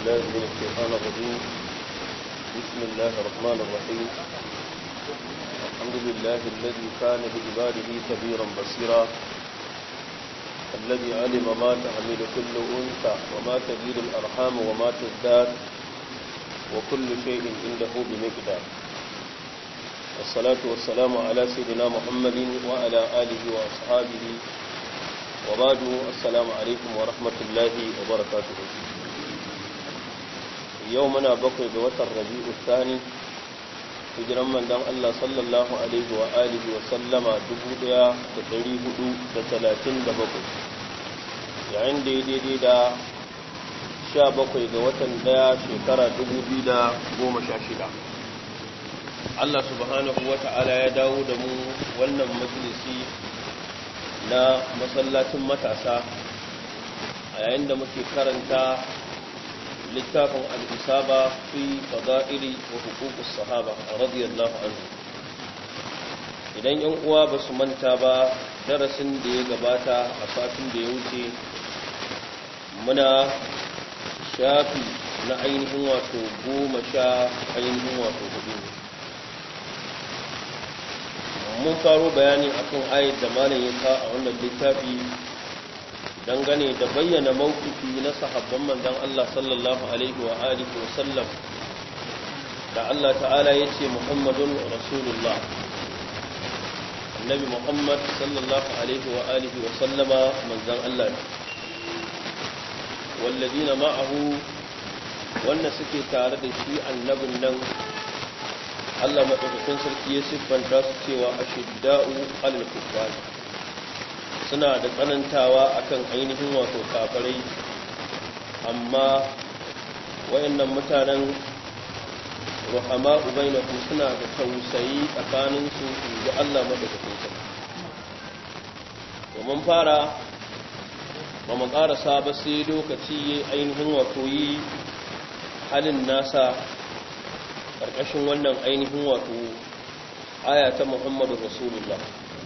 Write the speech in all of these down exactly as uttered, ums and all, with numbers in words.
بالله من الشيطان الرجيم. بسم الله الرحمن الرحيم. الحمد لله الذي كان بعباده كبيرا بصيرا، الذي علم ما تحمل كل أنثى وما تزيد الأرحام وما تزداد وكل شيء عنده بمقدار. والصلاة والسلام على سيدنا محمد وعلى آله وأصحابه وبعد. السلام عليكم ورحمة الله وبركاته. يومنا بقي بوتر ربيع الثاني hijiran manzon Allah sallallahu alaihi wa alihi wa sallama dubu ɗaya da ɗari hudu da talatin da bakwai, yayin da ya daidai da sha bakwai ga watan ɗaya shekara dubu biyu da goma sha shida. Allah subhanahu wa ta'ala ya dawo da mu wannan majalisi na masallacin matasa a yayin da muke karanta littafin al-isaba fi fada'ili wa huququs sahaba radiyallahu anhu. Idan yan uwa ba su manta ba, darasin da ya gabata a satin da ya wuce muna shafi na ainihin wato goma sha ainihin wato hudu. Mun faro bayani akan ayat da malam ya ka a wannan littafi dangane da bayyana mawkifi na sahabban manzon Allah sallallahu alaihi wa alihi wa sallam da Allah ta'ala yace Muhammadun Rasulullah, annabi Muhammad sallallahu alaihi wa alihi wa sallama manzon Allah ne. walladina ma'ahu, wanda suke tare da shi annabin nan, Allah madaukakin sarki ya siffanta su cewa ashidda'u 'alal kuffar, suna da tsanantawa akan ainihin wato kafirai, amma wayannan mutanen ruhama'u bainahum, suna da tausayi tsakanin su da Allah madaukakin sarki. domin fara ba mu karasa ba sai lokaci ainihin wato yi halin nasa karkashin wannan ainihin wato aya ta Muhammadu Rasulullah.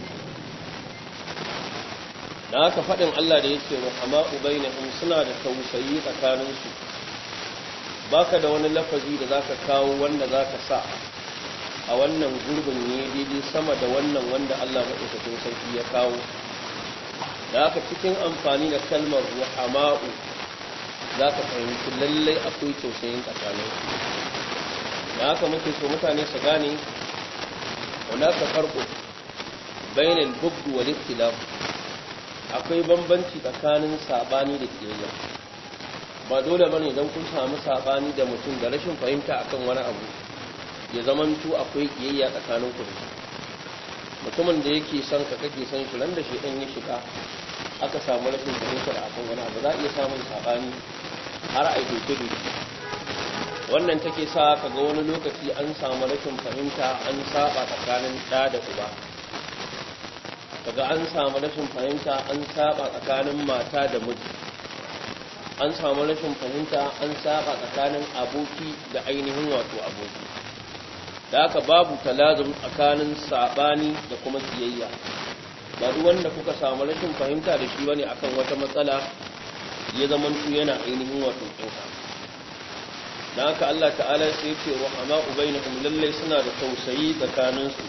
da haka faɗin Allah da yake ruhama'u bainahum, suna da tausayi tsakaninsu. baka da wani lafazi da zaka kawo wanda zaka sa a wannan gurbin ne daidai sama da wannan wanda Allah madaukakin sarki ya kawo. da haka cikin amfani da kalmar ruhama'u zaka fahimci lalle akwai tausayin tsakaninsu. da haka muke so mutane su gane wanda ka farko bainal bughd wal ikhtilaf, akwai bambanci tsakanin sabani da kiyayya. ba dole bane idan kun samu sabani da mutum da rashin fahimta akan wani abu ya zamanto akwai kiyayya tsakanin ku. mutumin da yake son ka kake son shi, ran da shi dan ya shiga aka samu rashin fahimta akan wani abu, za a iya samun sabani har ai doke doke. wannan take sa kaga wani lokaci an samu rashin fahimta, an saba tsakanin da da uba, kaga an samu rashin fahimta, an saba tsakanin mata da miji, an samu rashin fahimta, an saba tsakanin aboki da ainihin wato aboki. da haka babu talazum tsakanin sabani da kuma kiyayya. ba duk wanda kuka samu rashin fahimta da shi bane akan wata matsala ya zaman tu yana ainihin wato kinka. da haka Allah ta'ala sai ya ce ruhama'u bainahum, lallai suna da tausayi tsakaninsu.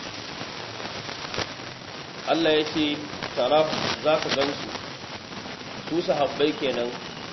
Allah ya ce tara za ka gansu, su sahabbai kenan,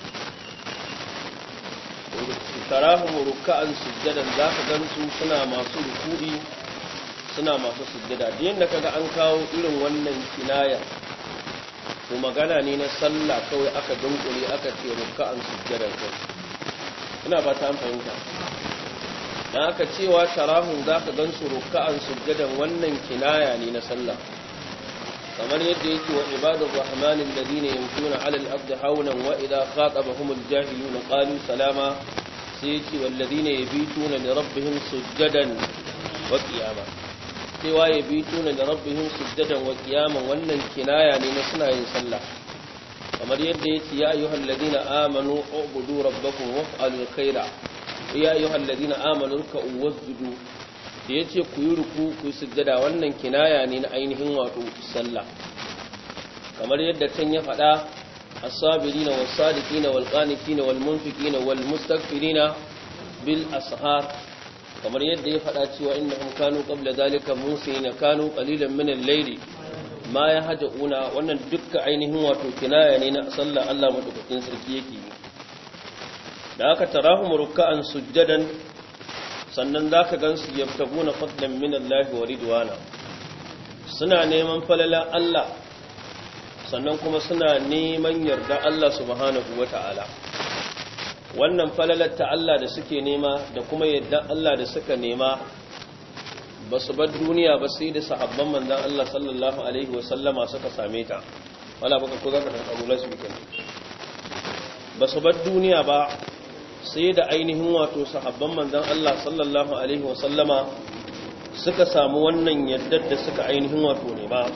tarahum ruk'an sujjadan, za ka gansu suna masu ruku'i, suna masu sujjada. da yanda kaga an kawo irin wannan kinaya to magana ne na sallah kawai aka dunkule aka ce ruk'an sujjadan kai. ina ba ta fahimta. dan aka cewa tarahum za ka gansu ruk'an sujjadan, wannan kinaya ne na sallah. kamar yadda yake wa ibadur rahmanin ladina yamshuna 'ala al-ardi hawlan wa idha khatabahum al-jahiluna qalu salama, sai yake wal ladina yabituna li rabbihim sujadan wa qiyama. cewa yabituna li rabbihim sujadan wa qiyama, wannan kinaya ne na suna yin sallah. kamar yadda yake ya ayyuhal ladina amanu ubudu rabbakum waf'alul khaira, ya ayyuhal ladina amanu ruk'u wasjudu. da ya ce ku yi ruku ku yi sujjada, wannan kinaya ne na ainihin wato sallah. kamar yadda can ya faɗa as-sabirina was-sadiqina wal-qanitina wal-munfiqina wal-mustaghfirina bil ashar kamar yadda ya faɗa cewa innahum kanu qabla dhalika musina kanu qalilan min al-layli ma yahjauna wannan dukkan ainihin wato kinaya ne na sallah Allah madaukakin sarki yake da aka tarahum ruk'an sujjadan sannan zaka gansu yaftaguna fadlan min Allah wa ridwana suna neman falala Allah sannan kuma suna neman yarda Allah subhanahu wata'ala wannan falalar ta Allah da suke nema da kuma yadda Allah da suka nema ba su bar duniya ba sai da sahabban manzon Allah sallallahu alaihi wasallama suka same ta wala baka ko zaka dan abulan su bikin ba su bar duniya ba sai da ainihin wato sahabban manzon Allah sallallahu alaihi wasallama suka samu wannan yaddar da suka ainihin wato ne ba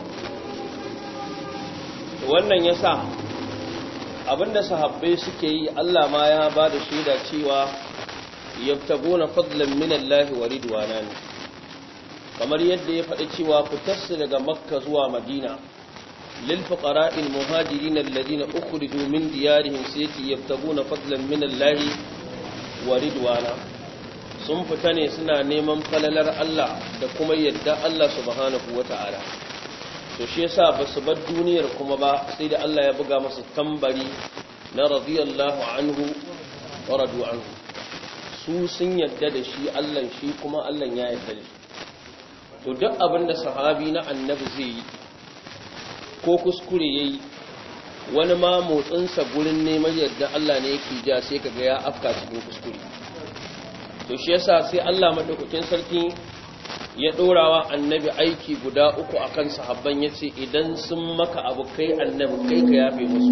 wannan yasa abinda sahabbai suke yi Allah ma ya ba da shaida cewa yabtaguna fadlan min Allah wa ridwanan kamar yadda ya faɗi cewa fitarsu daga Makka zuwa Madina lil fuqara'il muhajirin alladhina ukhriju min diyarihim sayati yabtaguna fadlan min Allah wa ridwana sun fita ne suna neman falalar Allah da kuma yadda Allah subhanahu wata'ala to shi yasa ba su bar duniyar kuma ba sai da Allah ya buga masa tambari na radiyallahu anhu wa radu anhu su sun yadda da shi Allah shi kuma Allah ya yadda da shi to duk abin da sahabi na annabi zai yi ko kuskure yayi wani ma motsinsa gurin neman yadda Allah ne yake ja sai kaga ya afka cikin kuskure to shi yasa sai Allah madaukakin sarki ya ɗorawa annabi aiki guda uku akan sahabban ya ce idan sun maka abu kai annabi kai ka yafe musu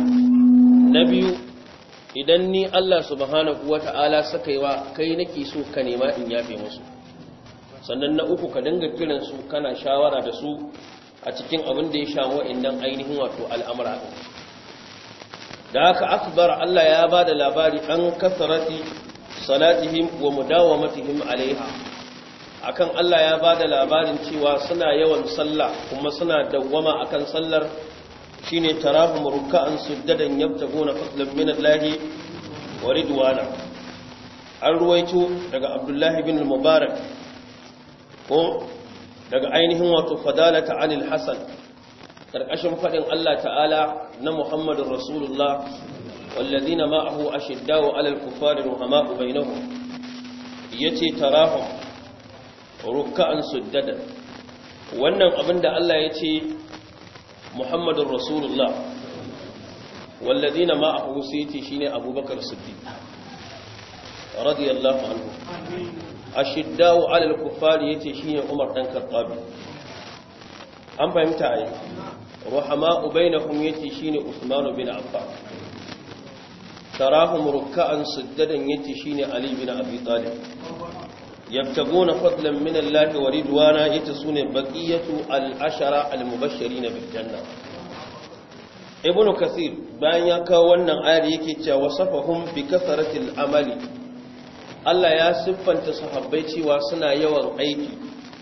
na biyu idan ni Allah subhanahu wata'ala saka yi wa kai nake so ka nema in yafe musu sannan na uku ka dinga kiran su kana shawara da su a cikin abin da ya shamu wa'annan ainihin wato al'amura da haka akbar Allah ya ba da labari an kasarati salatihim wa mudawamatihim alaiha akan Allah ya bada labarin cewa suna yawan sallah kuma suna dawwama akan sallar shine tarahum ruk'an sujjadan yabtaguna fadlan min Allah wa ridwana an ruwaito daga Abdullah ibn al-Mubarak ko daga ainihin wato fadalata anil Hasan karkashin fadin Allah ta'ala na Muhammadur Rasulullah walladhina ma'ahu ashiddau 'alal kuffari ruhama'u bainahum yace tarahum ruk'an sujjadan wannan abinda Allah ya ce Muhammadur Rasulullah walladina ma'ahu sayti shine Abubakar Siddiq radiyallahu anhu ashiddau 'alal kuffari yace shine Umar dan Khattab an fahimta ai ruhama'u bainahum yace shine Uthman bin Affan tarahum ruk'an sujjadan yace shine Ali bin Abi Talib يبتغون فضلا من الله ورضوانا يتسون بقية العشرة المبشرين بالجنة ابن كثير بان يكا wannan ayar yake cewa wasafahum bi kasratil amali Allah ya siffanta sahabbai cewa suna yawan aiki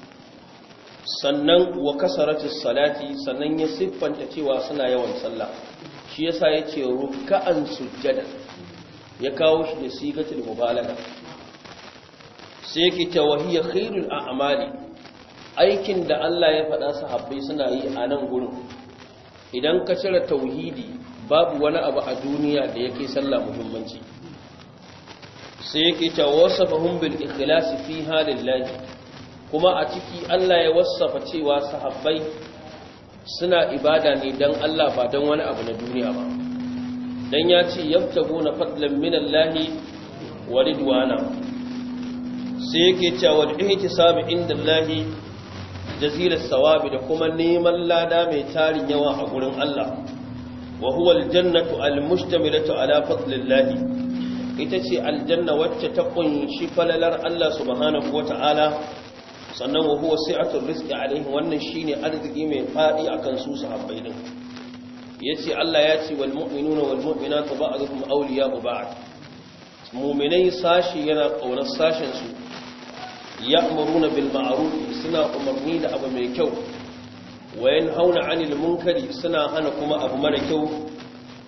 sannan wa kasratis salati sannan ya siffanta cewa suna yawan sallah shi yasa yace ruk'an sujjada ya kawo shi da sigatul mubalaga sai yake tawahiyya khairul a'mali aikin da Allah ya faɗa sahabbai suna yi a nan gurin idan ka cire tauhidi babu wani abu a duniya da yake sallah muhimmanci sai yake tawasafahum bil ikhlas fi halillahi kuma a ciki Allah ya wasafa cewa sahabbai suna ibada ne dan Allah ba dan wani abu na duniya ba dan ya ce yabtaguna fadlan minallahi wa ridwana sai yake cewa ihtisabi indallahi jazilas sawabi da kuma neman lada mai tarin yawa a gurin Allah wa huwa aljannatu almustamilatu ala fadlillahi ita ce aljanna wacce ta kunshi falalar Allah subhanahu wataala sannan wa huwa si'atul rizqi alaihim wannan shine arziki mai fadi akan su sahabbai din yace Allah ya ce wal mu'minuna wal mu'minatu ba'dhum awliya'u ba'd mu'minai sashi yana kaunar sashin su ya'muruna bil ma'ruf suna umarni da abu mai kyau wa yanhauna 'anil munkari suna hana kuma abu mara kyau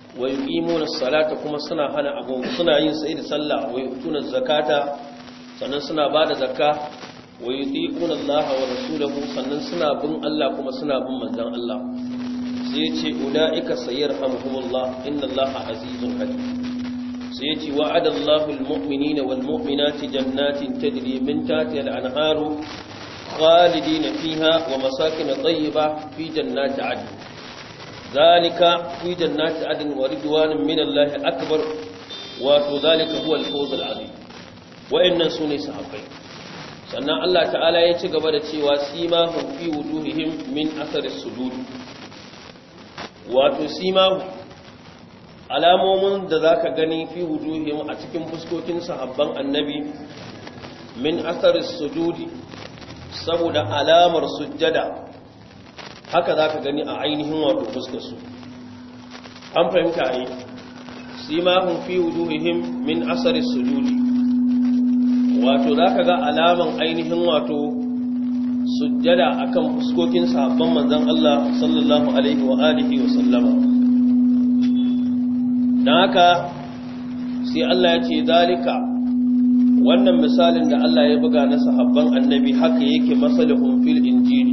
wa yuqimuna as-salata kuma suna hana abu suna yin sai da sallah wa yutuna zakata sannan suna bada zakka wa yutiquna Allah wa rasulahu sannan suna bin Allah kuma suna bin manzon Allah sai yace ulaika sayarhamuhumullah inna Allah azizun hakim sai yace wa'ada Allahu al-mu'minina wal mu'minati jannatin tajri min tahtiha al-anharu khalidina fiha wa masakin tayyibah fi jannati 'adn zalika fi jannati 'adn wa ridwanun min Allah akbar wa zalika huwa al-fawz al-'azim wa'annan sune sahabbai sannan Allah ta'ala ya ci gaba da cewa simahum fi wujuhihim min atharis sujud wato simahu alamomin da zaka gani fi wujuhihim a cikin fuskokin sahabban annabi min atharis sujudi saboda alamar sujjada haka zaka gani a ainihin wato fuskar su an fahimta ai simahum fi wujuhihim min atharis sujudi wato za ka ga alaman ainihin wato sujjada akan fuskokin sahabban manzon Allah sallallahu alaihi wa alihi wa sallama dan haka sai Allah ya ce zalika wannan misalin da Allah ya buga na sahabban annabi haka yake masalihum fil injili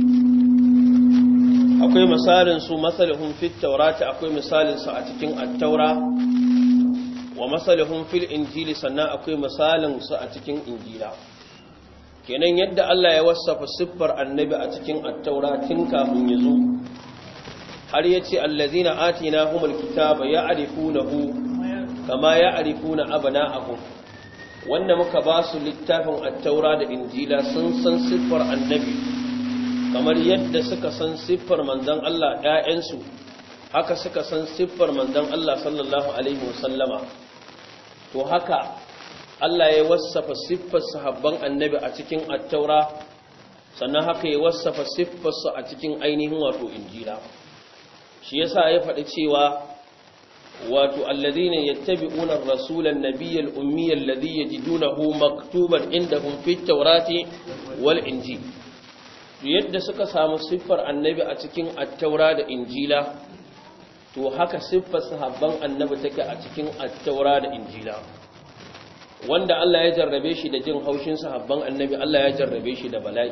akwai misalin su masalihum fit tawrati akwai misalin su a cikin at-taura wa masalihun fil injili sannan akwai misalin su a cikin injila kenan yadda Allah ya wasafa siffar annabi a cikin at-taura tun kafin ya zo har yace allazina atinahumul kitaba ya'rifunahu kama ya'rifuna abna'ahum wanda muka ba su littafin at-taura da injila sun san siffar annabi kamar yadda suka san siffar manzon Allah ƴaƴansu haka suka san siffar manzon Allah sallallahu alaihi wasallama to haka Allah ya wasafa siffar sahabban annabi a cikin at-taura sannan haka ya wasafa siffar su a cikin ainihin wato injila shi yasa ya faɗi cewa wato alladhina yattabi'una ar-rasula an-nabiyya al-ummiyya alladhi yajidunahu maktuban indahum fit-taurati wal-injil yadda suka samu siffar annabi a cikin at-taura da injila to haka siffar sahabban annabi take a cikin at-taura da injila wanda Allah ya jarrabe shi da jin haushin sahabban annabi Allah ya jarrabe shi da bala'i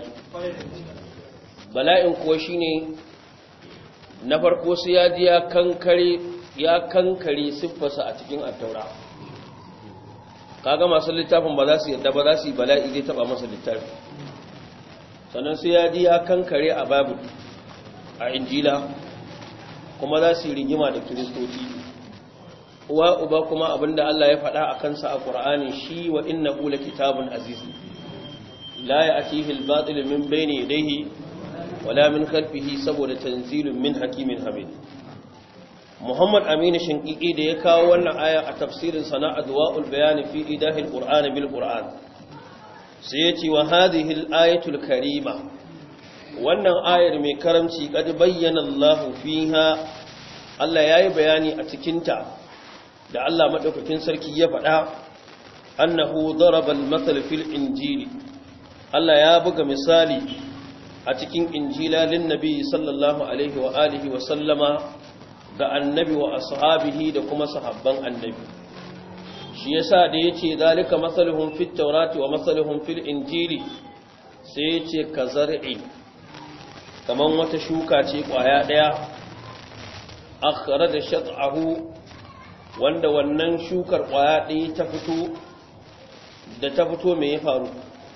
bala'in kuwa shine na farko sai ya ji ya kankare ya kankare siffarsa a cikin at-taura kaga masu littafin ba za su yadda ba za su yi bala'i zai taba masa littafi sannan sai ya ji ya kankare a babu a injila kuma za su yi rigima da kiristoci uwa uba kuma abinda Allah ya faɗa a kansa a ƙur'ani shi wa innahu lakitabun aziz la ya'tihi al-batil min bayni yadayhi wala min khalfihi saboda tanzilun min hakimin hamid Muhammad Aminu Shinqiqi da ya kawo wannan aya a tafsirin sana adwa'ul bayan fi idahil qur'ani bil qur'an sai ya ce wa hadhihi al-ayatul karima wannan ayar mai karamci kad bayyana Allah fiha Allah yayi bayani a cikin ta da Allah madaukakin sarki ya faɗa annahu daraba al-mathal fil injili Allah ya buga misali a cikin injila lin nabi sallallahu alaihi wa alihi wa sallama ga annabi wa ashabihi da kuma sahabban annabi shi yasa da yace zalika masaluhum fit tawrati wa masaluhum fil injili sai yace kazar'i kaman wata shuka ce kwaya daya akhraja shat'ahu wanda wannan shukar kwaya daya ta fito da ta fito me ya faru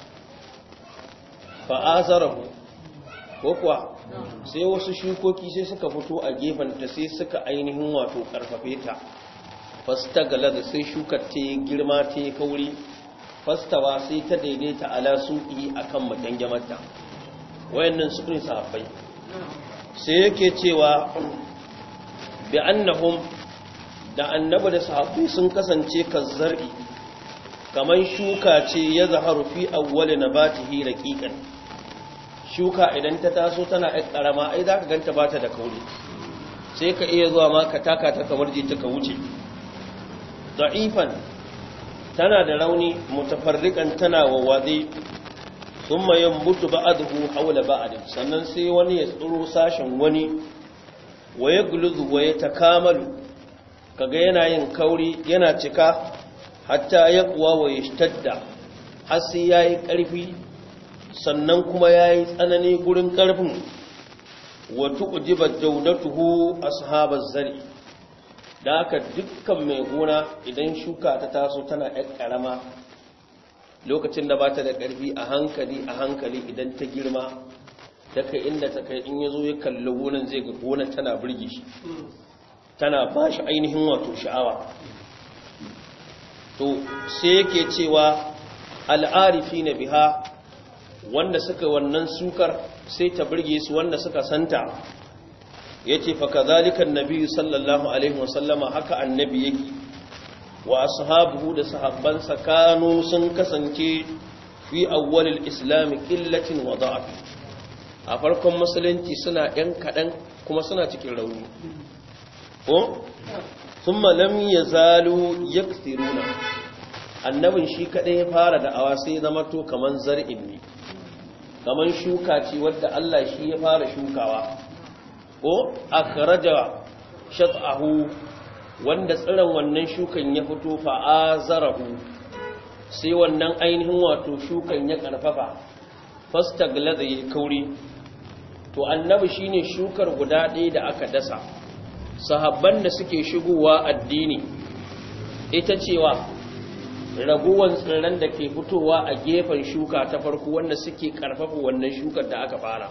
fa azarahu ko kuwa sai wasu shukoki sai suka fito a gefenta sai suka ainihin wato karfafe ta fastagala da sai shukar ta girma ta kauri fastawa sai ta daidaita ala suqi akan madangamarta wayannan su ne sahabbai sai yake cewa bi annahum da annabi da sahabbai sun kasance kazzar'i kaman shuka ce ya zaharu fi awwal nabatihi raqiqan shuka idan ta taso tana ɗan ƙarama ai za ka ganta ba ta da kauri sai ka iya zuwa ma ka taka ta kamar ji ta ka wuce da'ifan tana da rauni mutafarrikan tana wawaze sun mayan mutu ba'aduhu haula ba'adin sannan sai wani ya tsoro sashen wani waye guluzu waye takamalu kaga yana yin kauri yana cika hatta ya kuwa wa yashtadda har sai yayi karfi sannan kuma yayi tsanani gurin karfin wa tu'jiba jawdatuhu ashabaz zari da haka dukkan mai gona idan shuka ta taso tana ɗan ƙarama lokacin da ba ta da ƙarfi a hankali a hankali idan ta girma ta kai inda ta kai in ya zo ya kalli gonan zai ga gonan tana birge shi tana ba shi ainihin wato sha'awa to sai yake cewa al'arifi na biha wanda suka wannan sukar sai ta birge su wanda suka santa yace fa kadhalika annabi sallallahu alaihi wasallama haka annabi yake wa ashabuhu da sahabbansa kanu sun kasance fi awwalil islam qillatin wa da'af a farkon musulunci suna yan kadan kuma suna cikin rauni ko thumma lam yazalu yakthiruna annabin shi kadai ya fara da awa sai zama to kaman zar'in ne kaman shuka ce wadda Allah shi ya fara shukawa ko akhraja shat'ahu wanda tsiran wannan shukan ya fito fa'azarahu sai wannan ainihin wato shukan ya karfafa fastaglaza yi kauri to annabi shine shukar guda ɗaya da aka dasa sahabban da suke shigowa addini ita cewa raguwan tsirran da ke fitowa a gefen shuka ta farko wanda suke karfafa wannan shukar da aka fara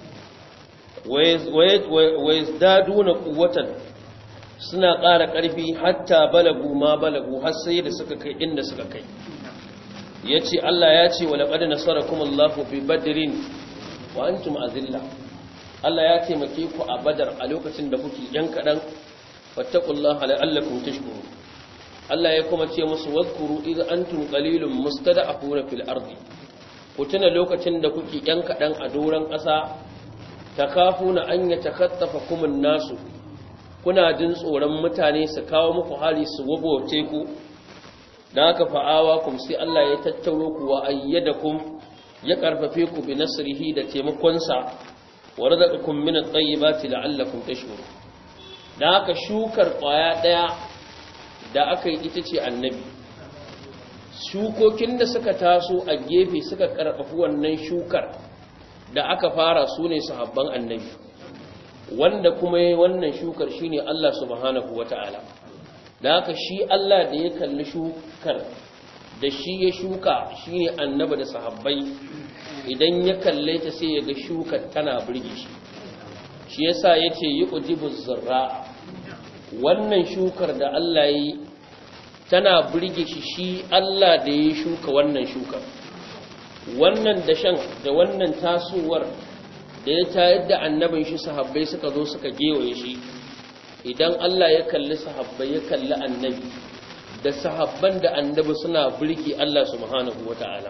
wayazdaduna quwwatan suna ƙara ƙarfi hatta balagu ma balagu har sai da suka kai inda suka kai yace Allah ya ce wa laqad nasarakumullahu bi badrin wa antum azilla Allah ya taimake ku a badar a lokacin da kuke yan kadan fattaqullaha la'allakum tashkurun Allah ya kuma ce musu wadhkuru idh antum qalilun mustada'afuna fil ardi ku tuna lokacin da kuke yan kadan a doran ƙasa takafuna an yatakattafakum an-nasu kuna jin tsoron mutane su kawo muku hali su wabote ku dan haka fa'awa kum sai Allah ya tattauro ku wa ayyadakum ya karfafe ku bi nasrihi da taimakon sa wa razaqakum min at-tayyibati la'allakum tashkurun dan haka shukar kwaya daya da aka yi ita ce annabi shukokin da suka taso a gefe suka karfafi wannan shukar da aka fara su ne sahabban annabi wanda kuma yi wannan shukar shine Allah subhanahu wata'ala da haka shi Allah da ya kalli shukar da shi ya shuka shine annabi da sahabbai idan ya kalle ta sai ya ga shukar tana burge shi shi yasa yace yujibu zurra wannan shukar da Allah yi tana burge shi shi Allah da ya shuka wannan shukar wannan dashen da wannan tasowar da ya tayar da annabin shi sahabbai suka zo suka gewaye shi idan Allah ya kalli sahabbai ya kalli annabi da sahabban da annabi suna burge Allah subhanahu wata'ala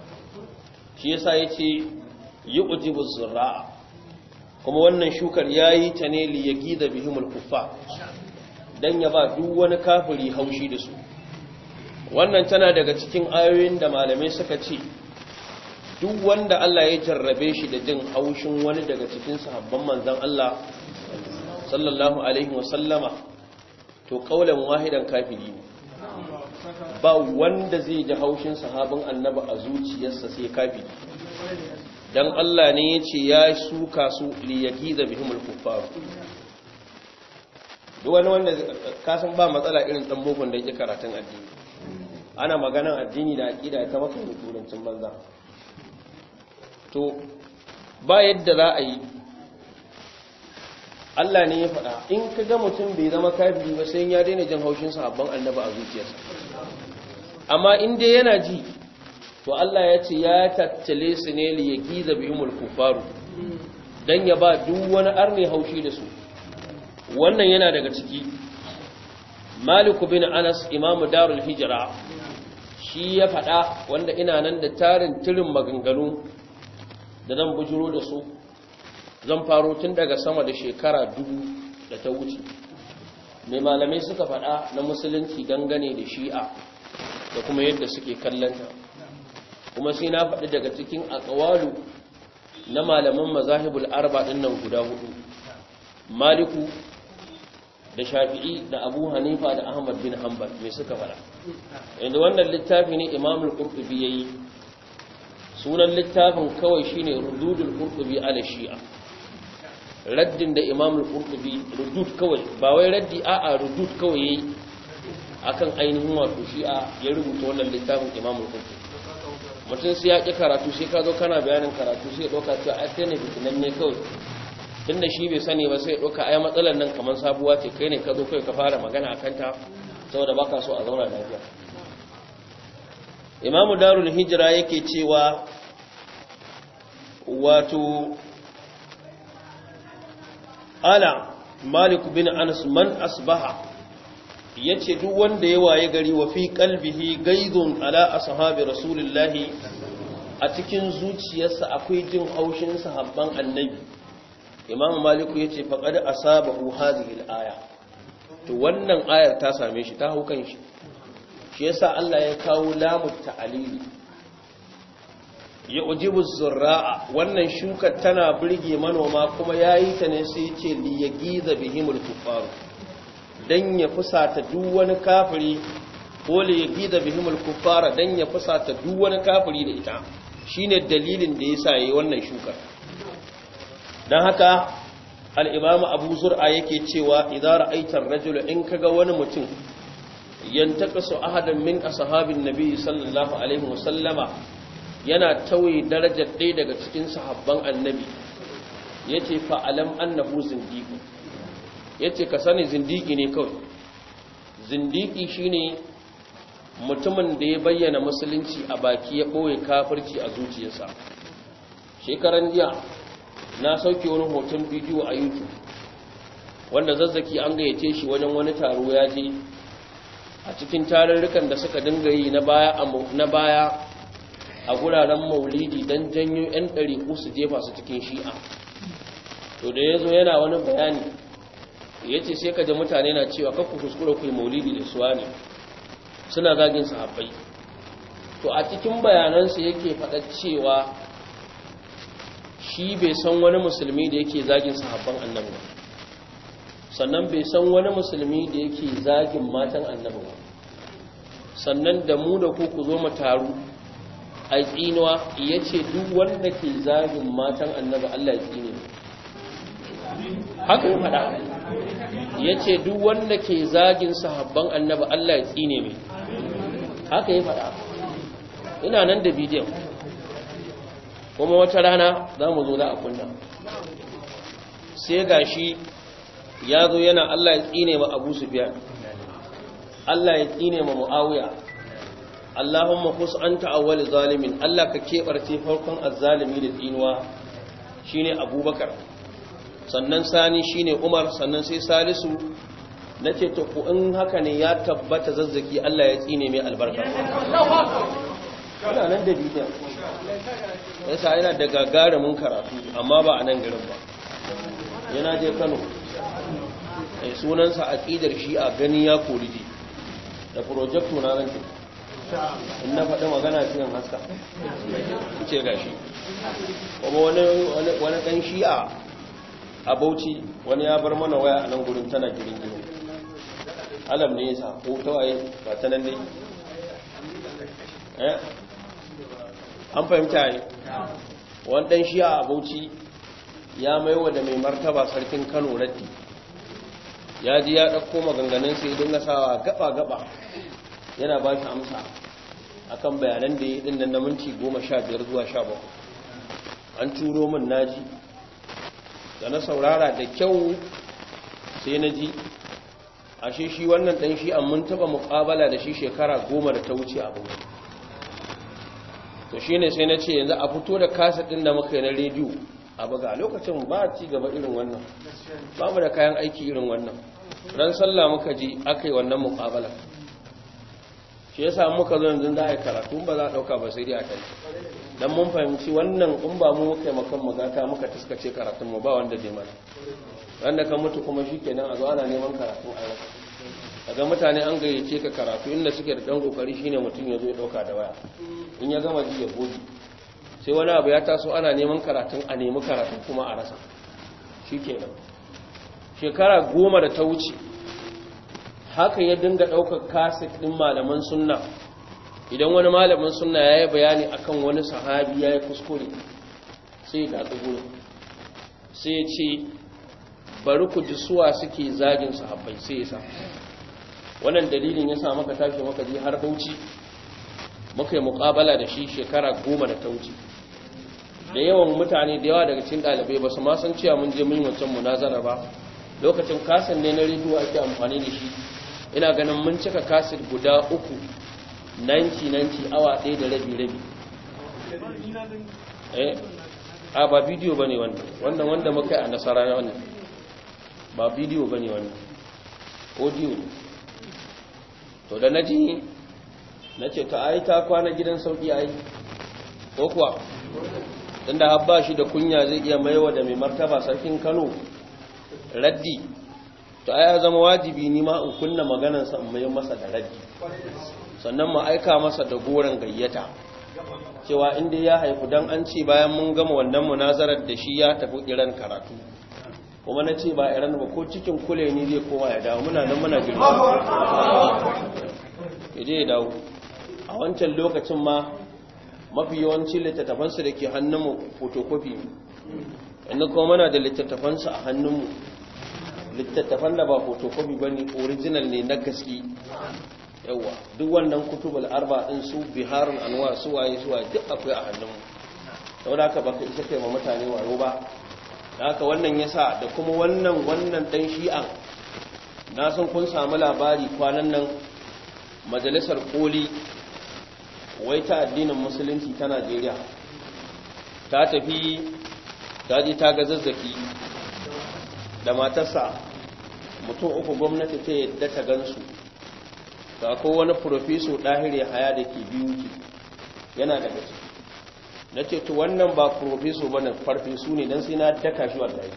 shi yasa yace yujibu zurra kuma wannan shukar yayi ta ne li yagida bihimul kuffar dan ya ba duk wani kafiri haushi da su wannan tana daga cikin ayoyin da malamai suka ce duk wanda Allah ya jarrabe shi da jin haushin wani daga cikin sahabban manzon Allah sallallahu alaihi wasallama to kaulan wahidan kafiri ne ba wanda zai ji haushin sahabin annabi a zuciyarsa sai kafiri dan Allah ne yace ya suka su li yagiza bihimul kuffar duk wani wanda kasan ba matsala irin dan bokon da yake karatun addini ana maganan addini da aqida ta maka da turancin banza to ba yadda za a yi Allah ne ya faɗa in ka ga mutum bai zama kafiri ba sai ya daina jin haushin sahabban annabi a zuciyarsa amma in dai yana ji to Allah ya ce ya tattale su ne li yagiza bihimul kufaru dan ya ba duk wani arne haushi da su wannan yana daga ciki Malik bin Anas imamu Darul Hijra shi ya faɗa wanda ina nan da tarin tirin maganganu da zan bujuro da su zan faro tun daga sama da shekara dubu da ta wuce mai malamai suka faɗa na musulunci dangane da shi'a da kuma yadda suke kallanta kuma sai na faɗi daga cikin aqwalu na malaman mazahibul arba ɗin nan guda hudu Maliku da shafi'i da abu hanifa da ahmad bin hanbal mai suka fara inda wannan littafi ne imam al-qurtubi yayi sunan littafin kawai shine rududul qurtubi ala shi'a raddin da imam al-qurtubi rudud kawai ba wai raddi a'a rudud kawai yayi akan ainihin wato shi'a ya rubuta wannan littafin imam al-qurtubi mutum sai ya ƙi karatu sai ka zo kana bayanin karatu sai ya ɗauka cewa ai kai ne fitinan ne kawai tunda shi bai sani ba sai ya ɗauka ai matsalar nan kamar sabuwa ce kai ne ka zo kai ka fara magana a kanta saboda baka so a zauna lafiya imamu darul hijira yake cewa wato ala malik bin anas man asbaha yace duk wanda ya waye gari wa fi qalbihi gaizun ala ashabi rasulullahi a cikin zuciyarsa akwai jin haushin sahabban annabi imam maliku yace faqad asabahu hadhihi al-aya to wannan ayar ta same shi ta hukan shi shi yasa Allah ya kawo lamu ta'alili ya ujibu zurra'a wannan shukar tana burge manoma kuma yayi ta ne sai yace li yagiza bihimul kuffar dan ya fusata duk wani kafiri ko li yagiza bihimul kuffar dan ya fusata duk wani kafiri da ita shine dalilin da yasa yayi wannan shukar dan haka al-imam Abu Zur'a yake cewa idza ra'aita ar-rajula in kaga wani mutum yantaqasu ahadan min ashabin nabi sallallahu alaihi wasallama yana tauye darajar ɗaya daga cikin sahabban annabi yace fa alam annahu zindiqu yace ka sani zindiki ne kawai zindiki shine mutumin da ya bayyana musulunci a baki ya boye kafirci a zuciyarsa shekaran jiya na sauke wani hoton bidiyo a YouTube wanda zazzaki an gayyace shi wajen wani taro ya je a cikin tarurrukan da suka dinga yi na baya na baya a guraren maulidi dan janyo yan ɗariƙu su jefa su cikin shi'a to da yazo yana wani bayani yace sai kaje mutane na cewa kakku kuskure ku maulidi da suwa ne suna zagin sahabbai to a cikin bayanansa yake faɗa cewa shi bai san wani musulmi da yake zagin sahabban annabi ba sannan bai san wani musulmi da yake zagin matan annabi ba sannan da mu da ku ku zo mu taru a tsinuwa yace duk wanda ke zagin matan annabi Allah ya tsine mu haka ya faɗa yace duk wanda ke zagin sahabban annabi Allah ya tsine mai haka ya faɗa ina nan da bidiyon kuma wata rana za mu zo da a kunna sai gashi ya zo yana Allah ya tsine ma Abu Sufyan Allah ya tsine ma Muawiya Allahumma khus anta awwal zalimin Allah ka kebarce farkon azzalimi da tsinuwa shine Abubakar sannan sani shine Umar sannan sai Salisu nace to ku in haka ne ya tabbata zazzaki Allah ya tsine mai albarka ina nan da bidiyon yasa yana da gagarumin karatu amma ba a nan garin ba yana je Kano ai sunansa aqidar shi'a gani ya koriji da project na ran ki in na faɗi magana cikin haska ce gashi kuma wani wani dan shi'a a Bauchi wani ya bar mana waya a nan gurin tana girin girin alam ne yasa ko tawaye ba ta nan ne eh an fahimta ne wannan shi a Bauchi ya maiwa da mai martaba sarkin Kano raddi ya ji ya dauko maganganun sai dinga sawa gaba gaba yana ba shi amsa akan bayanan da yi dinnan na minti goma sha biyar zuwa sha bakwai an turo min naji da na saurara da kyau sai na ji ashe shi wannan dan shi an mun taba muƙabala da shi shekara goma da ta wuce a Bauchi to shi ne sai na ce yanzu a fito da kasa ɗin da muka yi na rediyo a buga lokacin ba ci gaba irin wannan ba mu da kayan aiki irin wannan ran sallah muka ji aka yi wannan muƙabala shi yasa muka zo yanzu da a yi karatu ba za a ɗauka ba sai dai a kai don mun fahimci wannan in ba mu muka yi makan magata muka taskace karatunmu ba wanda zai mana wanda kan mutu kuma shi kenan a zo ana neman karatu a yau daga mutane an gayyace ka karatu inda suke da dan kokari shine mutum ya zo ya dauka da waya in ya gama ji ya goge sai wani abu ya taso ana neman karatun a nemi karatu kuma a rasa shikenan shekara goma da ta wuce haka ya dinga ɗaukar kaset ɗin malaman sunna idan wani malamin sunna ya yi bayani akan wani sahabi ya yi kuskure sai ya ɗaɗi sai ya ce bari ku ji suwa suke zagin sahabbai sai ya sa wannan dalilin ya sa maka tashi maka ji har Bauchi muka yi muƙabala da shi shekara goma da ta wuce da yawan mutane da yawa daga cikin ɗalibai ba su ma san cewa mun je mun wancan munazara ba lokacin kasan ne na rediyo ake amfani da shi ina ganin mun cika kaset guda uku ninety ninety awa ɗaya da rabi rabi eh a ba bidiyo bane wannan wannan wanda muka yi a nasara ne wannan ba bidiyo bane wannan audio ne to da naji nace ta ai ta kwana gidan sauki ai ko kuwa tunda habba shi da kunya zai iya maiwa da mai martaba sarkin Kano raddi to ai ya zama wajibi ni ma in kunna maganar sa in mai masa da raddi sannan mu aika masa da goren gayyata cewa inda ya haifu dan an ce bayan mun gama wannan munazarar da shi ya tafi Iran karatu kuma na ce ba Iran ba ko cikin kule ni zai koma ya dawo muna nan muna jira yaje ya dawo a wancan lokacin ma mafi yawanci littattafansu da ke hannunmu photocopy inda kuma mana da littattafansu a hannunmu littattafan da ba photocopy ba ne original ne na gaske yawa duk wannan kutubul arba din su biharun anwa su waye su waye duk akwai a hannunmu saboda haka baka isa kai ma mutane wayo ba haka wannan yasa da kuma wannan wannan dan shi'an na san kun samu labari kwanan nan majalisar koli wai ta addinin musulunci ta Najeriya ta tafi ta je ta ga zazzaki da matarsa mutum uku gwamnati ta yadda ta gansu ga ko wani profeso ɗahiri haya da ke biyu ki yana daga ciki na ce to wannan ba profeso ba na farfesu ne don sai na daka shi wallahi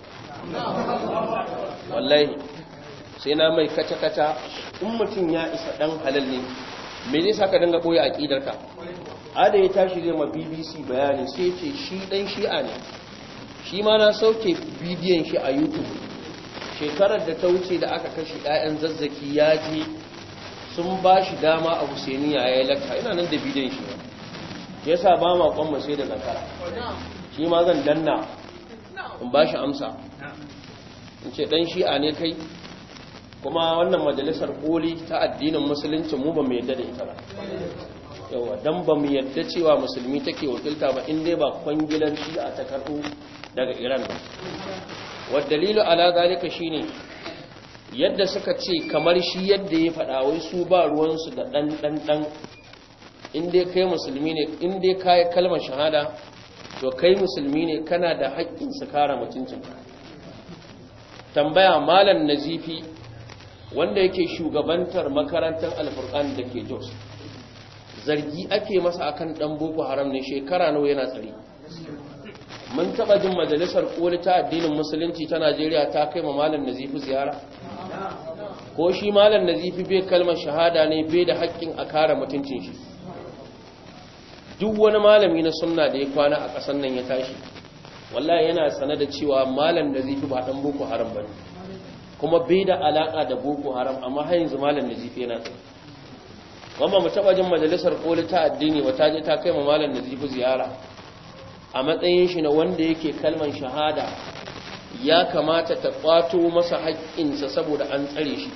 wallahi sai na mai kaca-kaca in mutum ya isa ɗan halal ne me zai saka dinga ɓoye aƙidarka ada ya tashi zai ma B B C bayani sai ce shi ɗan shi'a ne shi ma na sauke bidiyon shi a YouTube shekarar da ta wuce da aka kashe ɗayan zazzaki ya je sun ba shi dama a Husainiya ya yi lakta ina nan da bidiyon shi ba ya sa ba ma kwanmu sai da zakara shi ma zan danna in ba shi amsa in ce ɗan shi'a ne kai kuma wannan majalisar koli ta addinin musulunci mu ba mu yadda da ita ba yawa dan ba mu yadda cewa musulmi take wakilta ba in dai ba kwangilan shi'a ta karɓo daga Iran ba wad dalilu ala zalika shine yadda suka ce kamar shi yadda ya faɗa wai su ba ruwan su da dan dan dan in dai kai musulmi ne in dai kai kalmar shahada to kai musulmi ne kana da haƙƙin su kare mutuncinka tambaya malam Nazifi wanda yake shugabantar makarantar alfurqan da ke Jos zargi ake masa akan dan boko haram ne shekara nawa yana tsare mun taba jin majalisar koli ta addinin musulunci ta Najeriya ta kai ma malam Nazifi ziyara ko shi malam Nazifi bai kalmar shahada ne bai da haƙƙin a kare mutuncin shi duk wani malami na sunna da ya kwana a ƙasar nan ya tashi wallahi yana sanar da cewa malam Nazifi ba dan boko haram bane kuma bai da alaka da boko haram amma har yanzu malam Nazifi yana tsaye kuma mu taba jin majalisar koli ta addini wata je ta kai ma malam Nazifi ziyara a matsayin shi na wanda yake kalman shahada ya kamata ta kwato masa haƙƙinsa saboda an tsare shi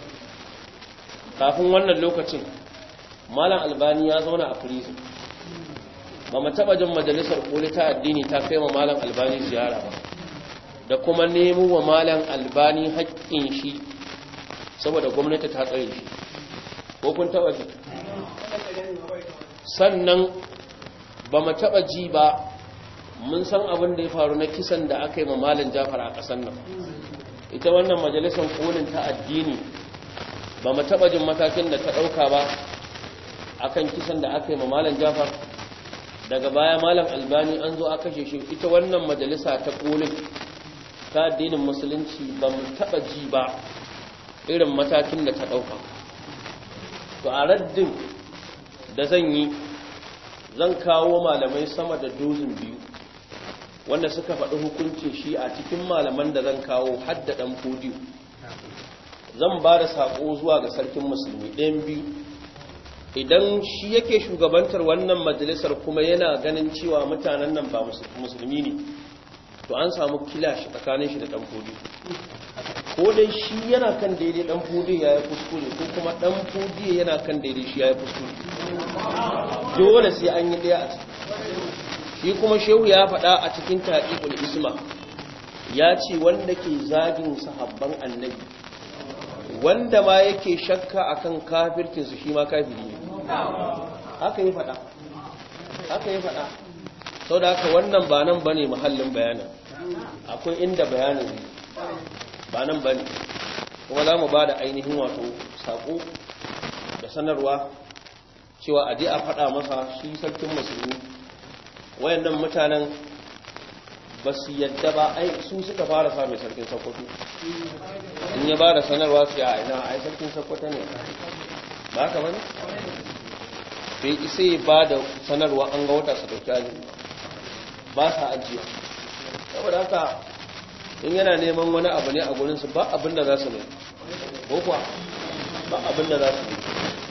kafin wannan lokacin malam Albani ya zauna a prison ba mu taba jin majalisar koli ta addini ta kai ma malam Albani ziyara ba da kuma nemo wa malam Albani haƙƙin shi saboda gwamnati ta tsare shi ko kun taba ji sannan ba mu taba ji ba mun san abin da ya faru na kisan da aka yi ma malam Jafar a ƙasar nan ita wannan majalisar kolin ta addini ba mu taba jin matakin da ta ɗauka ba akan kisan da aka yi ma malam Jafar daga baya malam Albani an zo aka kashe shi ita wannan majalisa ta kolin ta addinin musulunci ba mu taba ji ba irin matakin da ta dauka to a raddin da zan yi zan kawo malamai sama da dozin biyu wanda suka faɗi hukuncin shi a cikin malaman da zan kawo hadda dan fodiyo zan ba da saƙo zuwa ga sarkin musulmi ɗayan biyu idan shi yake shugabantar wannan majalisar kuma yana ganin cewa mutanen nan ba musulmi ne to an samu kilashi tsakanin shi da ɗan fodi ko dai shi yana kan daidai ɗan fodi ya yi kuskure ko kuma ɗan fodi yana kan daidai shi ya yi kuskure dole sai an yi ɗaya a ciki shi kuma shehu ya faɗa a cikin taƙiƙul isma ya ce wanda ke zagin sahabban annabi wanda ma yake shakka akan kafircinsu shi ma kafiri ne haka yi faɗa haka yi faɗa sau da haka wannan ba nan ba ne mahallin bayanin akwai inda bayanin ne ba nan ba ne kuma za mu ba da ainihin wato saƙo da sanarwa cewa a je a faɗa masa shi sarkin musulmi wayannan mutanen ba su yadda ba ai su suka fara sami sarkin sokoto in ya ba da sanarwa su ya ina ai sarkin sokoto ne ba ka bane bai isa ya ba da sanarwa an ga wata su dauki azumi ba sa ajiya saboda haka in yana neman wani abu ne a gurinsu ba abin da za su mai ko kuwa ba abin da za su mai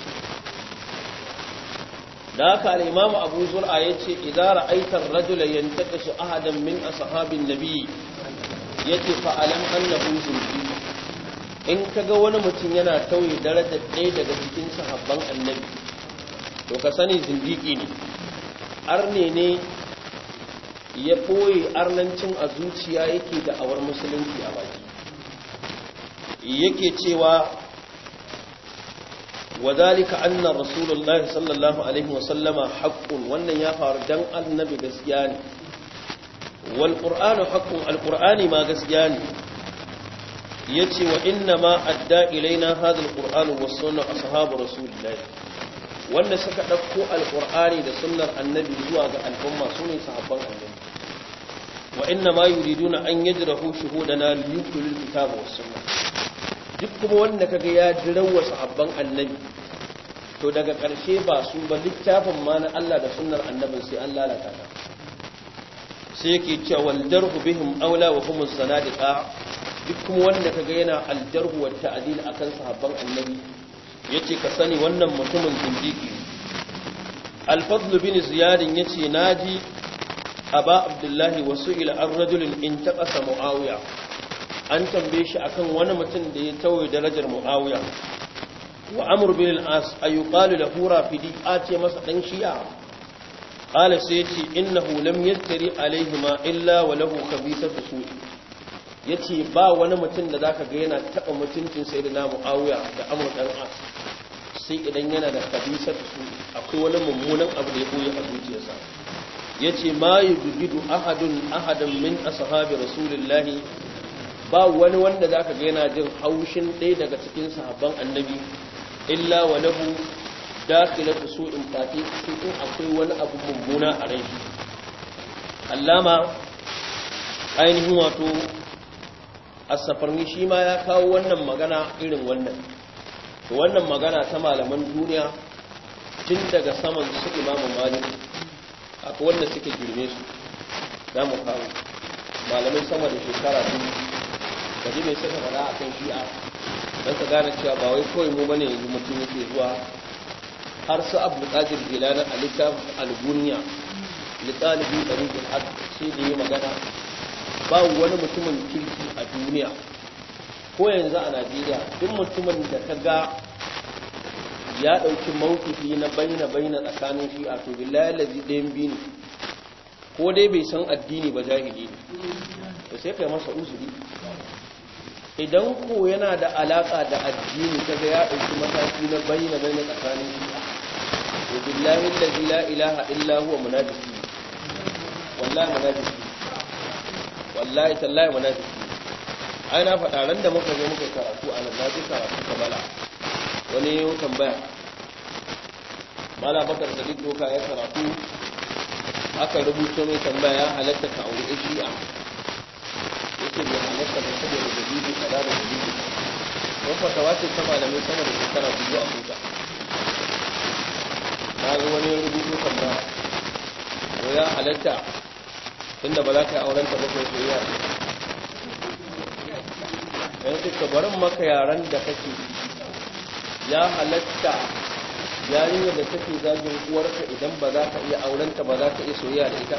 da haka al'imamu abu zur'a ya ce idara aitar rajula yantaka su ahadan min a sahabin nabi ya ce fa'alan annahu zurfi in ka ga wani mutum yana tauye darajar ɗaya daga cikin sahabban annabi to ka sani zindiki ne arne ne ya ɓoye arnancin a zuciya yake da awar musulunci a baki yake cewa وذلك أن رسول الله صلى الله عليه وسلم حق وأن يفعل دم النبي قسيان والقرآن حق القرآن ما قسيان يتي وإنما أدى إلينا هذا القرآن والسنة أصحاب رسول الله وأن سكتكو القرآن لسنة النبي زواج الأمة سنة صحابان النبي وإنما يريدون أن يجرحوا شهودنا ليبطلوا الكتاب والسنة duk kuma wanda kaga ya dirawa sahabban annabi to daga ƙarshe ba su ba littafin ma na Allah da sunnar annabin sai an lalata ta sai yake cewa wal jarhu bihim aula wa hum sanadiqa duk kuma wanda kaga yana al jarhu wa ta'dil akan sahabban annabi yace ka sani wannan mutumin zindiki al fadl bin ziyad yace naji aba abdullahi wasu ila ar-rajul in taqasa muawiya an tambaye shi akan wani mutum da ya tawaye darajar Muawiya wa Amr bin al-As ayuqalu lahu rafidi ace masa dan shi'a qala sai yace innahu lam yastari alaihima illa wa lahu khabithatu su'i yace ba wani mutum da zaka ga yana taba mutuncin sayyidina Muawiya da Amr dan As sai idan yana da khabithatu su'i akwai wani mummunan abu da ya boye a zuciyarsa yace ma yujidu ahadun ahadan min ashabi rasulillahi ba wani wanda za ka ga yana jin haushin ɗaya daga cikin sahabban annabi illa wa lahu dakhilatu su'in fati cikin akwai wani abu mummuna a rai allama ainihin wato as-safarni shi ma ya kawo wannan magana irin wannan to wannan magana ta malaman duniya tun daga saman su imamu malik akwai wanda suke girme su za mu kawo malamai sama da shekara biyu kaji mai suka fada a kan shi'a don ka gane cewa ba wai kawai mu bane yanzu mutum yake zuwa har su abu qadir jilani a littafin al-bunya li talibi tariqul haq sai da yi magana ba wani mutumin kirki a duniya ko yanzu a Najeriya duk mutumin da ka ga ya dauki mawkifi na baina baina tsakanin shi'a to billahi allazi dayan bini ko dai bai san addini ba jahili ne sai kai masa uzuri idan ko yana da alaka da addini kaga ya dauki mataki na bayyana bayyana tsakanin shi'a to billahi allazi la ilaha illa huwa munafiki wallahi munafiki wallahi tallahi munafiki ai na faɗa ran da muka zo muka karatu a nan naji karatu kamala wani yau tambaya mala bakar sadiq doka ya karatu aka rubuto mai tambaya halatta ka aure shi'a yake bai halatta ba saboda dalili kaza da dalili don fatawa ce ta malamai sama da shekara biyu a kuka na ga wani rubutu tambaya ko ya halatta tunda ba za ka yi auren ta ba kai soyayya yanzu ka barin maka yaran da kake ya halatta yarinyar da take zagin uwarka idan ba za ka iya aurenta ba za ka iya soyayya da ita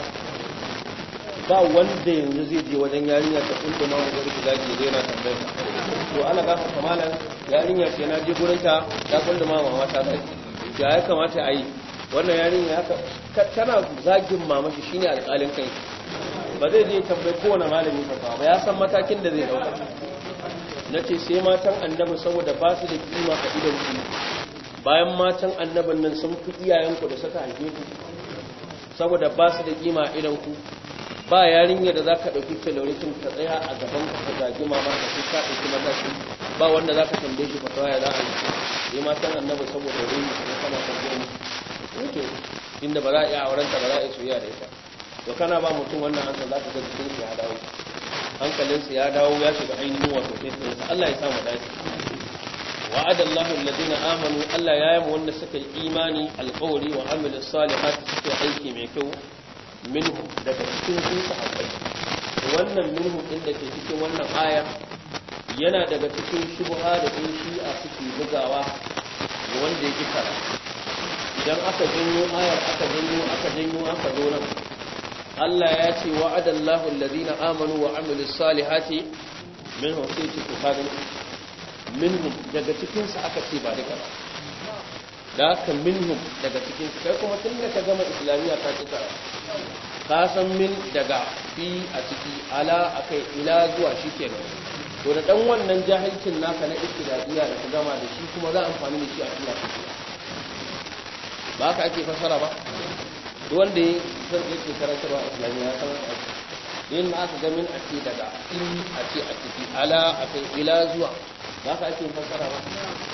ba wanda yanzu zai je wajen yarinya ta kunta ma wajen ki zagi zai na tambayar to ana gafa kamalan yarinya ce na je gurin ta ta kunta ma mama ta zagi ya ya kamata a yi wannan yarinya haka tana zagin mama shi shine alƙalin kai ba zai je tambayi kowane malami fa ba ya san matakin da zai dauka nace sai matan annabi saboda ba su da kima a idan ku bayan matan annabin nan sun fi iyayenku da suka haife ku saboda ba su da kima a idan ku ba yarinya da zaka dauki talaurin ta tsaya a gaban ka ka zagi mama ka sai ka dauki mataki ba wanda zaka tambaye shi fatawa ya za a yi sai matan annabi saboda rai ne kana tambaye mu to inda ba za a iya auren ta ba za a yi soyayya da ita to kana ba mutum wannan ansa zaka ga cikin shi ya dawo hankalinsa ya dawo ya shiga ainihin wato sai Allah ya samu dace wa'ada Allahu alladhina amanu Allah ya yi wanda suka yi imani alqawli wa amilus salihati suka aiki mai kyau minhum daga cikin su sahabbai wannan minhum din da ke cikin wannan aya yana daga cikin shubha da din shi a cikin bugawa ga wanda yake kara idan aka janyo ayar aka janyo aka janyo aka zo nan Allah ya ce wa'ada Allahu alladhina amanu wa amilus salihati minhum sai ce to kaga minhum daga cikin su aka ce ba duka ba da haka minhum daga cikin su kai kuma tun da ka gama islamiyya ka ci kara ka san min daga fi a ciki ala akai ila zuwa shikenan to da dan wannan jahilcin naka na ibtidaiya da ka gama da shi kuma za amfani da shi a cikin lafiya ba ka ake fasara ba duk wanda ya san yake karantarwa a islamiyya ya san yin aka ga min a ce daga in a ce a ciki ala akai ila zuwa ba ka ake fasara ba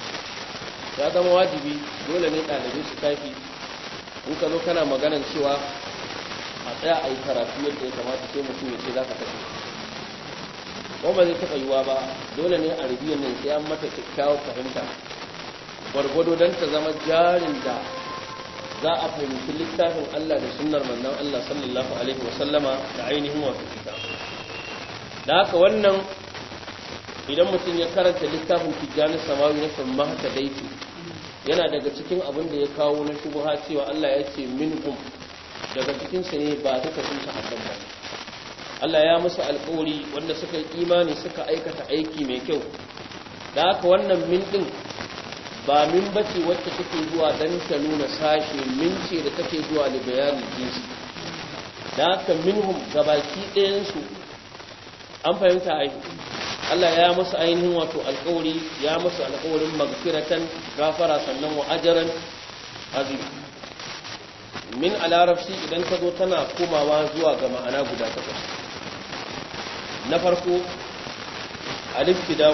ya zama wajibi dole ne ɗalibai su tafi in ka zo kana maganar cewa a tsaya a yi karatu yadda ya kamata sai mutum ya ce za ka tafi ko ba zai taɓa yiwa ba dole ne a rubiyan nan sai an mata kyakkyawar fahimta gwargwado don ta zama jarin da za a fahimci littafin Allah da sunnar manzon Allah sallallahu alaihi wasallama da ainihin wato kita da haka wannan idan mutum ya karanta littafin tijjani samawi na sun mahata daiki yana daga cikin abin da ya kawo na shubuha cewa Allah ya ce minhum daga cikinsu ne ba duka sun sahabban ba Allah ya musu alƙawari wanda suka yi imani suka aikata aiki mai kyau da haka wannan min din ba min bace wacce take zuwa dan ta nuna sashe min ce da take zuwa da bayanin jinsi da haka minhum gabaki ɗayan su an fahimta ai Allah ya musu ainihin wato alƙawari ya musu alƙawarin magfiratan gafara sannan wa ajran azim min alarabci idan ka zo tana komawa zuwa ga ma'ana guda takwas na farko al-ibtida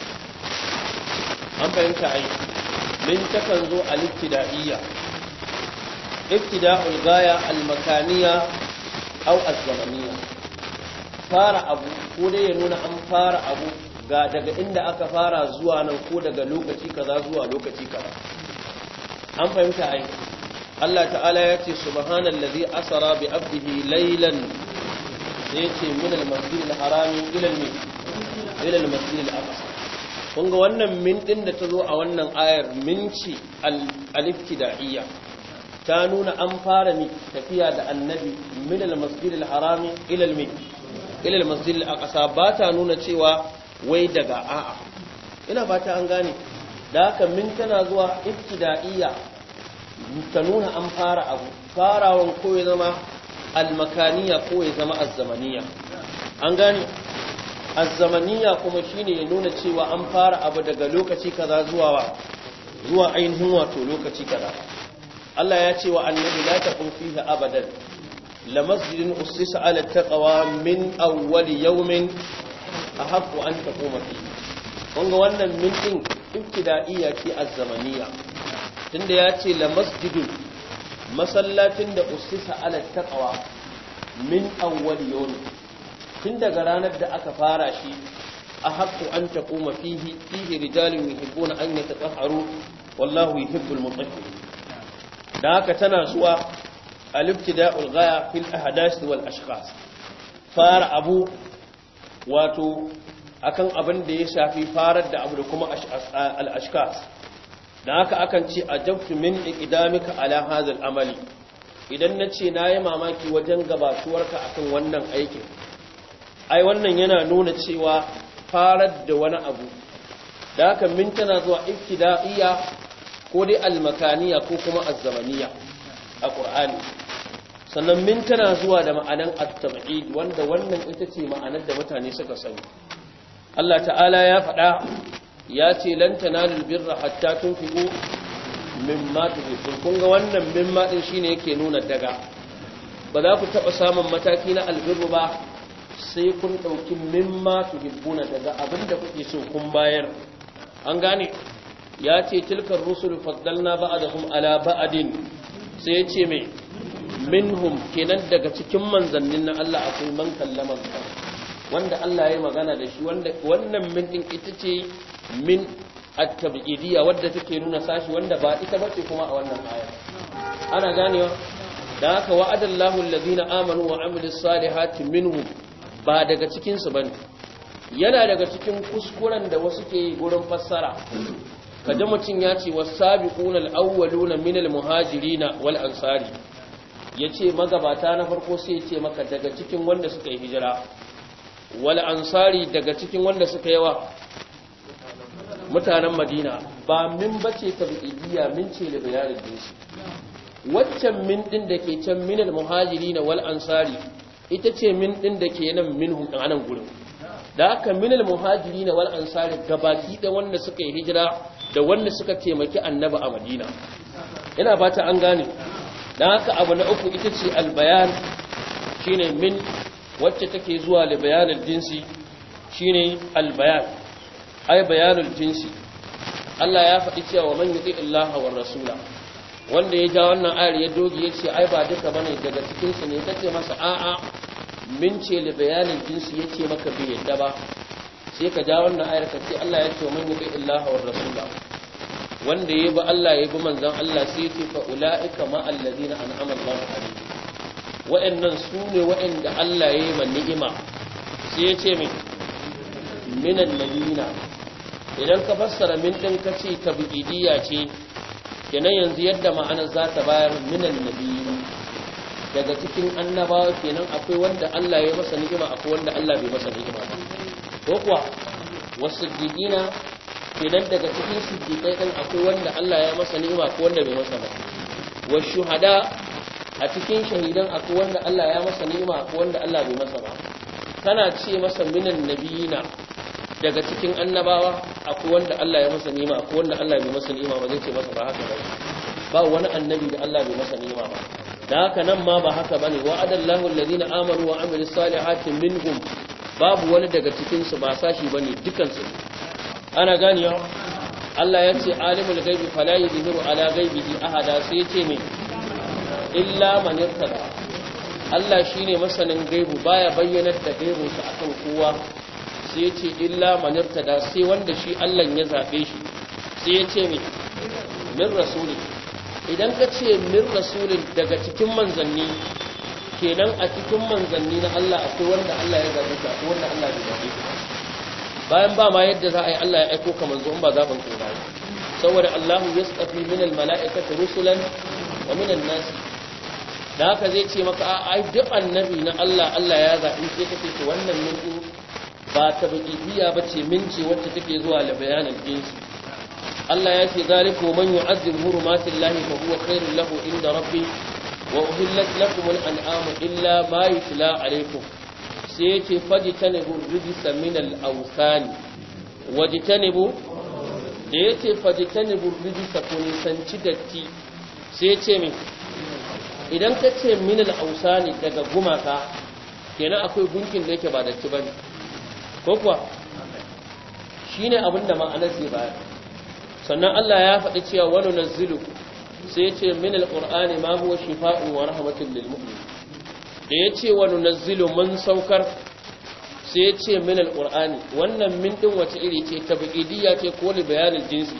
an fahimta ai min takan zo al-ibtida'iyya ibtida'ul ghaya al-makaniyya aw az-zamaniyya fara abu ko dai ya nuna an fara abu ga daga inda aka fara zuwa nan ko daga lokaci kaza zuwa lokaci kaza an fahimta ai Allah ta'ala ya ce subhanallazi asara bi abdihi laylan sai ya ce min al-masjid al-harami ila al ila al-masjid al-aqsa kun ga wannan min din da ta zo a wannan ayar min ci al-ibtida'iyya ta nuna an fara mi tafiya da annabi min al-masjid al-harami ila al ila al-masjid al-aqsa ba ta nuna cewa wai daga a'a ina ba ta an gane da haka min tana zuwa ibtida'iyya ta nuna an fara abu farawan ko ya zama al-makaniya ko ya zama az-zamaniya an gane az-zamaniya kuma shine ya nuna cewa an fara abu daga lokaci kaza zuwa zuwa ainihin wato lokaci kaza Allah ya ce wa annabi la taqum fihi abadan la masjidun ussisa ala taqwa min awwal yawmin ahaqqu an taquma fihi kun ga wannan min din ibtida'iyya ce az-zamaniya tunda ya ce la masjidun masallacin da ussisa ala taqwa min awwal yawm tun daga ranar da aka fara shi a haqqu an taquma fihi fihi rijalun yuhibbuna an yatatahharu wallahu yuhibbul mutahhirin da haka tana zuwa al-ibtida'ul ghaya fil ahdath wal ashkhas fara abu wato akan abin da ya shafi farar da abu da kuma al-ashkas dan haka akan ce ajabtu min iqdamika ala hadha al-amali idan nace nayi mamaki wajen gabatuwarka akan wannan aikin ai wannan yana nuna cewa farar da wani abu da haka min tana zuwa ibtida'iyya ko dai al-makaniya ko kuma az-zamaniyya a Qur'ani sannan min tana zuwa da ma'anan at-tab'id wanda wannan ita ce ma'anar da mutane suka sani Allah ta'ala ya faɗa ya ce lan tanalul birra hatta tunfiqu mimma tuhibbun kun ga wannan mimma din shine yake nuna daga ba za ku taba samun mataki na albirru ba sai kun dauki mimma tuhibbuna daga abinda kuke so kun bayar an gane ya ce tilkar rusul faddalna ba'dahum ala ba'din sai ya ce mai minhum kenan daga cikin manzannin na Allah akwai man kallama wanda Allah ya yi magana da shi wanda wannan min din ita ce min at-tab'idiyya wadda take nuna sashi wanda ba ita bace kuma a wannan aya ana ganewa da haka wa'adallahu alladhina amanu wa amilus salihati minhum ba daga cikin su bane yana daga cikin kuskuren da wasu ke yi gurin fassara kaje mutun ya ce was-sabiquna al-awwaluna minal muhajirina wal ansari yace magabata na farko sai yace maka daga cikin wanda suka yi hijira wal ansari daga cikin wanda suka yawa mutanen Madina ba min bace tabi'iyya min ce da bayanin dinsu waccan min din dake can minal muhajirin wal ansari ita ce min din dake nan minhum din anan gurin da haka minal muhajirin wal ansari gabaki da wanda suka yi hijira da wanda suka taimaki annabi a Madina ina fata an gane dan haka abu na uku ita ce al bayan shine min wacce take zuwa li bayanil jinsi shine al bayan ay bayanul jinsi Allah ya faɗi cewa man yuti Allah wa rasula wanda ya ja wannan ayar ya dogi yace ai ba duka bane daga cikin su ne kace masa a'a min ce li bayanul jinsi yace maka bai yadda ba sai ka ja wannan ayar ka ce Allah ya ce man yuti Allah wa rasula wanda ya bi Allah ya bi manzon Allah sai ya ce fa ulaika ma alladhina an'ama Allahu alaihim wa'annan sune wa'anda Allah ya yi man ni'ima sai ya ce min minan nabiyina idan ka fassara min din kace tabidiyya ce kenan yanzu yadda ma'anar za ta bayar minan nabiyina daga cikin annabawa kenan akwai wanda Allah ya masa ni'ima akwai wanda Allah bai masa ni'ima ba ko kuwa wasiddiqina kenan daga cikin siddiqai din akwai wanda Allah ya masa ni'ima akwai wanda bai masa ba washuhada a cikin shahidan akwai wanda Allah ya masa ni'ima akwai wanda Allah bai masa ba kana ce masa minan nabiyina daga cikin annabawa akwai wanda Allah ya masa ni'ima akwai wanda Allah bai masa ni'ima ba zai ce masa ba haka ba ba wani annabi da Allah bai masa ni'ima ba da haka nan ma ba haka bane wa'adallahu alladhina amanu wa amilus salihati minhum babu wani daga cikin su ba sashi bane dukan su ana gani ya Allah ya ce alimul ghaibi fala yuzhiru ala ghaibihi ahada sai ya ce me illa man irtada Allah shine masanin gaibu baya bayyanar da gaibunsa akan kowa sai ya ce illa manirtada sai wanda shi Allah ya zabe shi sai ya ce min min rasuli idan ka ce min rasulin daga cikin manzanni kenan a cikin manzanni na Allah akwai wanda Allah ya zabe shi akwai wanda Allah bai zabe shi bayan ba ma yadda za a yi Allah ya aiko ka manzo in ba zaben kai ba saboda Allah yastafi min almalaikati rusulan wa min an-nas da haka zai ce maka ai duk annabi na Allah Allah ya zabe sai kake to wannan min ba ta baƙiƙiya ba ce minci wacce take zuwa da bayanin jinsi Allah ya ce zaliku man yu'azzim hurumatil lahi fa huwa khairul lahu inda rabbi wa uhillat lakum al-an'amu illa ma yutla alaykum sai yace fajtanibu rijsa min al-awsan wajtanibu da yace fajtanibu rijsa kun sanci datti sai yace min idan ka ce min al-awsani daga gumaka kenan akwai gunkin da yake ba datti bane ko kuwa shi ne abinda ma'anar zai bayar sannan Allah ya faɗi cewa wani nazilu sai ya ce min alƙur'ani ma huwa shifa'un wa rahmatun lil mu'min da ya ce wani nazilu mun saukar sai ya ce min alƙur'ani wannan min ɗin wace iri ce tabi'idiyya ce ko li bayanin jinsi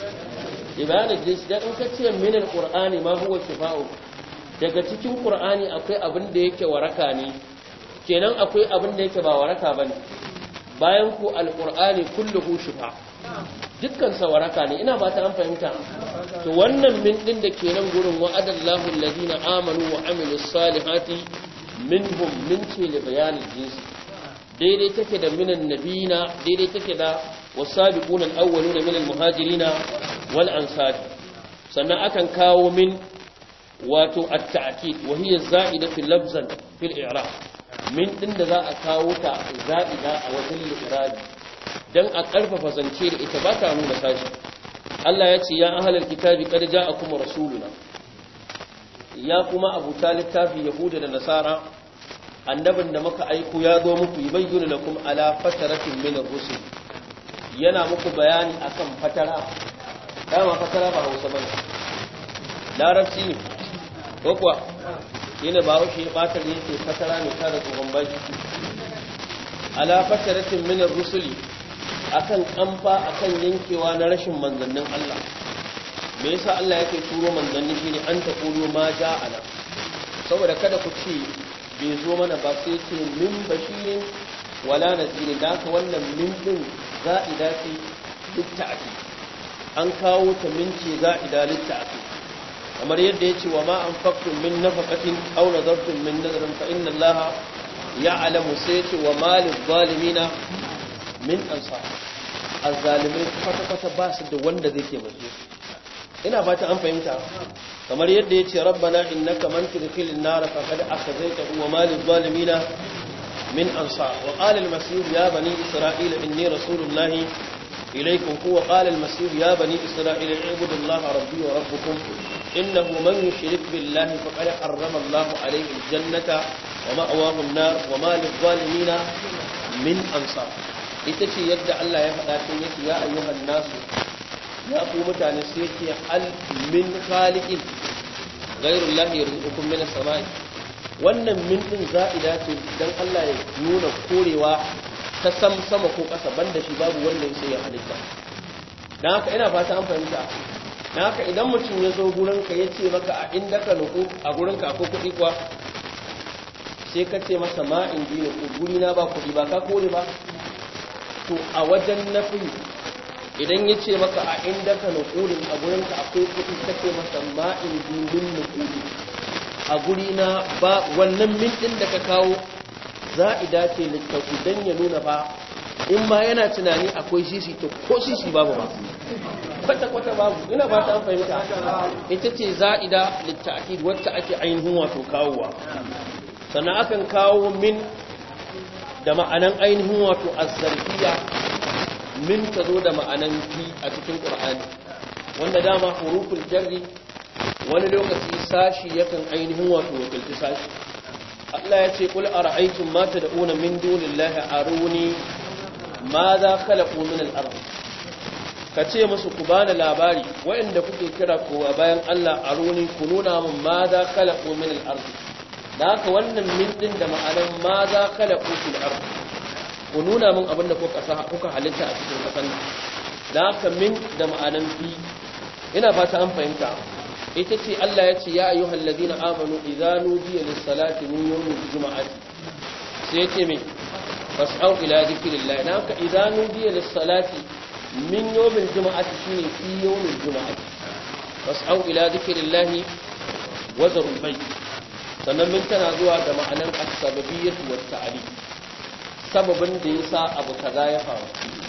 li bayanin jinsi dan in ka ce min alƙur'ani ma huwa shifa'un daga cikin ƙur'ani akwai abin da yake waraka ne kenan akwai abin da yake ba waraka bane bayan ku alqur'ani kulluhu shifa dukkan sawaraka ne ina ba ta an fahimta to wannan min din da ke nan gurin wa'adallahu alladhina amanu wa amilus salihati minhum min ce li bayanin jinsi daidai take da minan nabina daidai take da wasabiquna alawwaluna minal muhajirina wal ansar sannan akan kawo min wato at-ta'kid wa hiya za'idatu lafzan fil i'rab min din da za a kawo ta za'ida a wajen al-i'rab dan a karfafa zance da ita ba ta nuna sashi Allah ya ce ya ahlal kitabi qad ja'akum rasuluna ya kuma abu littafi yahuda da nasara annabin da muka aiko ya zo muku yubayyinu lakum ala fataratin min ar-rusul yana muku bayani akan fatara dama fatara ba Hausa bane larabci ne ko kuwa yana ba shi batar yake fatara ne ta da tsohon baki ala fataratin min ar-rusuli akan kamfa akan yankewa na rashin manzannin Allah me yasa Allah yake turo manzanni shine an ta kulo ma ja'ala saboda kada ku ce bai zo mana ba sai ce min bashirin wala nadirin da ka wannan min din za'ida ce litta'ati an kawo ta min ce za'ida litta'ati kamar yadda yace wa ma anfaqtum min nafaqatin aw nadartum min nadrin fa inna Allaha ya'lamu sai ce wa malil zalimina min ansar azzalimai kwata-kwata ba su da wanda zai taimake su ina fata an fahimta kamar yadda yace rabbana innaka man tudkhilin nar faqad akhzaytahu wa ma lil zalimin min ansar wa qala al masih ya bani isra'ila inni rasulullahi ilaykum huwa qala al masih ya bani isra'ila ibudu allaha rabbi wa rabbukum innahu man yushrik billahi faqad harrama allahu alayhi al jannata wa ma'wahu an nar wa ma lil zalimin min ansar ita ce yadda Allah ya faɗa tun yake ya ayyuhan nasu ya ku mutane sai yake hal min khaliqin ghayrul lahi yarzuqukum min as-sama'i wannan min din za'ida ce dan Allah ya nuna korewa ta sam sama ko ƙasa banda shi babu wanda sai ya halitta dan haka ina fata an fahimta dan haka idan mutum ya zo gurin ka yace maka a inda ka nuku a gurin ka akwai kuɗi kuwa sai ka ce masa ma in ji ku guri na ba kuɗi ba ka kore ba to a wajen nafi idan ya ce maka a inda ka nukurin a gurinka akwai kuɗi ta ce masa ma'in dindin nukuri a gurina ba wannan mintin da ka kawo za a dace littafi don ya nuna ba in ma yana tunani akwai sisi to ko sisi babu ba kwata-kwata babu ina ba ta fahimta ita ce za'ida littafi wacce ake ainihin wato kawowa sannan akan kawo min da ma'anan ainihin wato azzarfiya min ta zo da ma'anan fi a cikin ƙur'ani wanda dama huruful jarri wani lokaci sashi yakan ainihin wato wakilci sashi Allah ya ce kul ara'aytum ma tad'una min dunillahi aruni ma za khalaqu min al-ard kace musu ku bani labari wanda kuke kira kowa bayan Allah aruni ku nuna mun ma za khalaqu min al-ard da haka wannan min din da ma'anan ma za khalaqu fil ard ku nuna min abinda kuka kuka halitta a cikin kasan nan da haka min da ma'anan fi ina fata an fahimta ita ce Allah ya ce ya ayyuhal ladina amanu idza nudiya lis salati min yawmil jumu'ati sai yace me fas'au ila dhikrillah da haka idza nudiya lis salati min yawmil jumu'ati shine fi yawmil jumu'ati fas'au ila dhikrillah wa zarul bayt sannan min tana zuwa da ma'anar as-sababiyyah wa ta'ali sababin da yasa abu kaza ya faru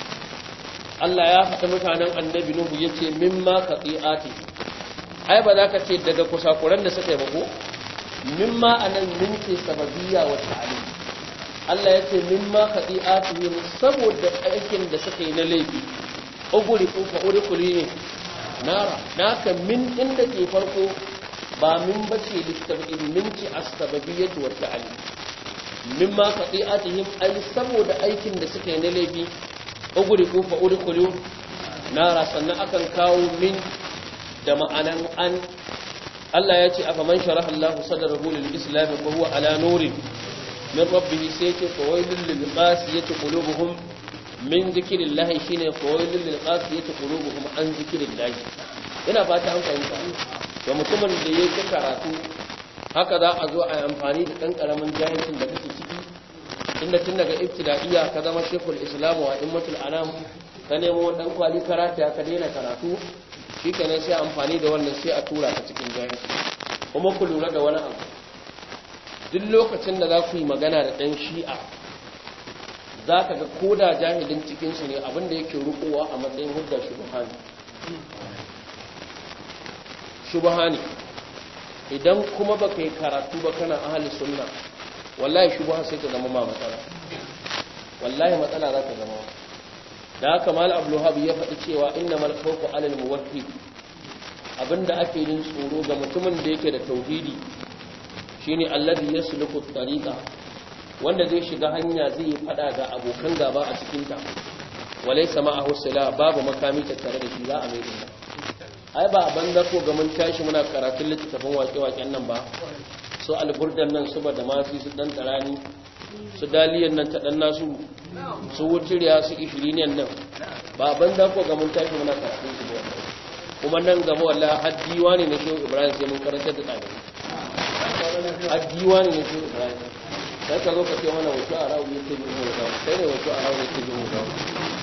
Allah ya faɗa mutanen annabi Nuhu yace mimma qati'ati ai ba za ka ce daga kusakuran da suka yi bako mimma anan min ce sababiyya wa ta'ali Allah yace mimma qati'ati saboda aikin da suka yi na laifi uguri ko fa urikuli ne nara naka min inda ke farko ba min bace littafin minci as-sababiyyah wa ta'ali mimma qati'atihim ay saboda aikin da suka yi na laifi uguri ko fa urikulu nara sannan akan kawo min da ma'anan an Allah ya ce afa man sharaha Allah sadrahu lil islam fa huwa ala nurin min rabbih sai ce fawailul lil qasiyati qulubuhum min zikrillah shine fawailul lil qasiyati qulubuhum an zikrillah ina fata an fahimta to mutumin da yake karatu haka za a zo a yi amfani da ɗan ƙaramin jahilcin da kake ciki inda tun daga ibtida'iyya ka zama shekul islam wa immatul anam ka nemo dan kwali karatu ka daina karatu shikenan sai amfani da wannan sai a tura ka cikin jahilci kuma ku lura da wani abu duk lokacin da za ku yi magana da dan shi'a za ka ga koda jahilin cikin su ne abinda yake rukowa a matsayin hujja shubhani shubhani idan kuma baka yi karatu ba kana ahli sunna wallahi shubha sai ta zama ma matsala wallahi matsala za ta zama da haka mal abdulhab ya faɗi cewa innamal khawfu alal muwahhid abinda ake yin tsoro ga mutumin da yake da tauhidi shine alladhi yasluku at-tariqa wanda zai shiga hanya zai yi fada ga abokan gaba a cikin ta walaysa ma'ahu sila babu makami tattare da shi za a mai dinka ai ba banda ko ga mun tashi muna karatun littafin waƙe-waƙen nan ba su alburdan nan su ba da masu su dan tarani su daliyan nan ta dan nasu su wuciriya su ishiriniyan nan ba banda ko ga mun tashi muna karatun su ba kuma nan gaba wallahi haddiwa ne na shehu ibrahim sai mun karanta da tsari haddiwa ne na shehu ibrahim sai ka zo ka ce mana wato a rawu yake yi mu da sai ne wato a rawu yake yi mu da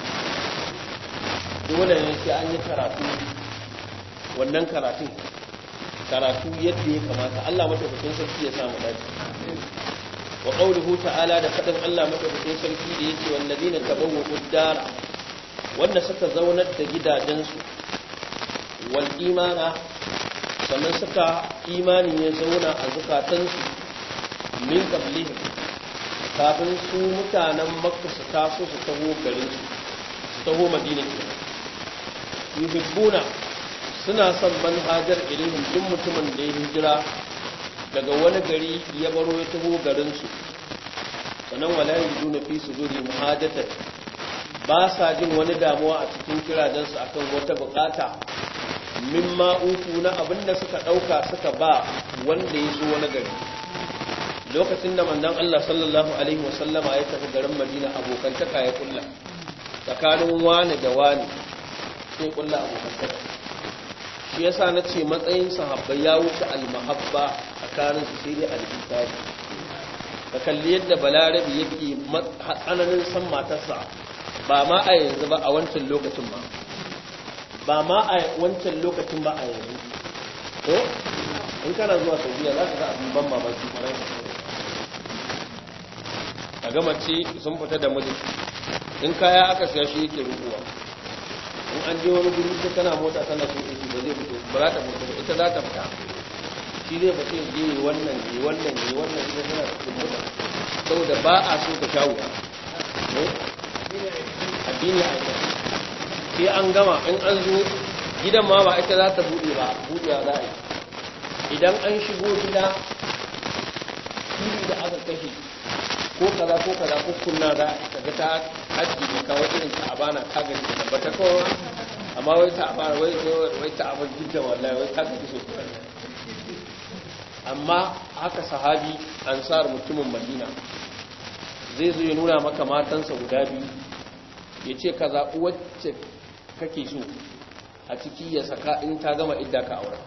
dole ne sai an yi karatu wannan karatun karatu yadda ya kamata Allah madaukakin sarki ya samu dace wa qawluhu ta'ala da fadin Allah madaukakin sarki da yake wallazina tabawwa'u ad-dara wanda suka zaunar da gidajensu wal imana sannan suka imani ya zauna a zukatansu min qablihim kafin su mutanen makka su taso su taho garin su su taho madina kenan yuhibbuna suna son manhajar ilihim duk mutumin da ya hijira daga wani gari ya baro ya taho garinsu sannan wala yajiduna fi suduri muhajatan ba sa jin wani damuwa a cikin kirajensu akan wata bukata mimma utu na abinda suka dauka suka ba wanda ya zo wani gari lokacin da manzon Allah sallallahu alaihi wasallama ya tafi garin Madina abokantaka ya kulla tsakanin wani da wani sai kulla abokantaka shi yasa na ce matsayin sahabbai ya wuce almahabba a karin su sai dai alkitabi ka kalli yadda balarabi yake tsananin san matarsa ba ma a yanzu ba a wancan lokacin ba ba ma a wancan lokacin ba a yanzu to in kana zuwa saudiya za ka ga abin ban mamaki kwarai a ga mace sun fita da miji in kaya aka siya shi yake rubuwa in an je wani guri sai kana mota tana so in ba zai fito ba za ta fito ba ita za ta fita shi zai fita ya je wannan ne wannan ne wannan ne tana cikin mota saboda ba a so ka shawo addini a yi sai an gama in an zo gidan ma ba ita za ta buɗe ba buɗewa za a yi idan an shigo gida fili da aka kashe ko kaza ko kaza ko kunna za ka ga ta haji da kawo irin ta abana ka ga ta tabbata kowa amma wai ta abana wai wai ta abin jidda wallahi wai ta gaji so amma haka sahabi ansar mutumin Madina zai zo ya nuna maka matansa guda biyu ya ce ka zaɓi wacce kake so a ciki ya saka in ta gama idda ka aura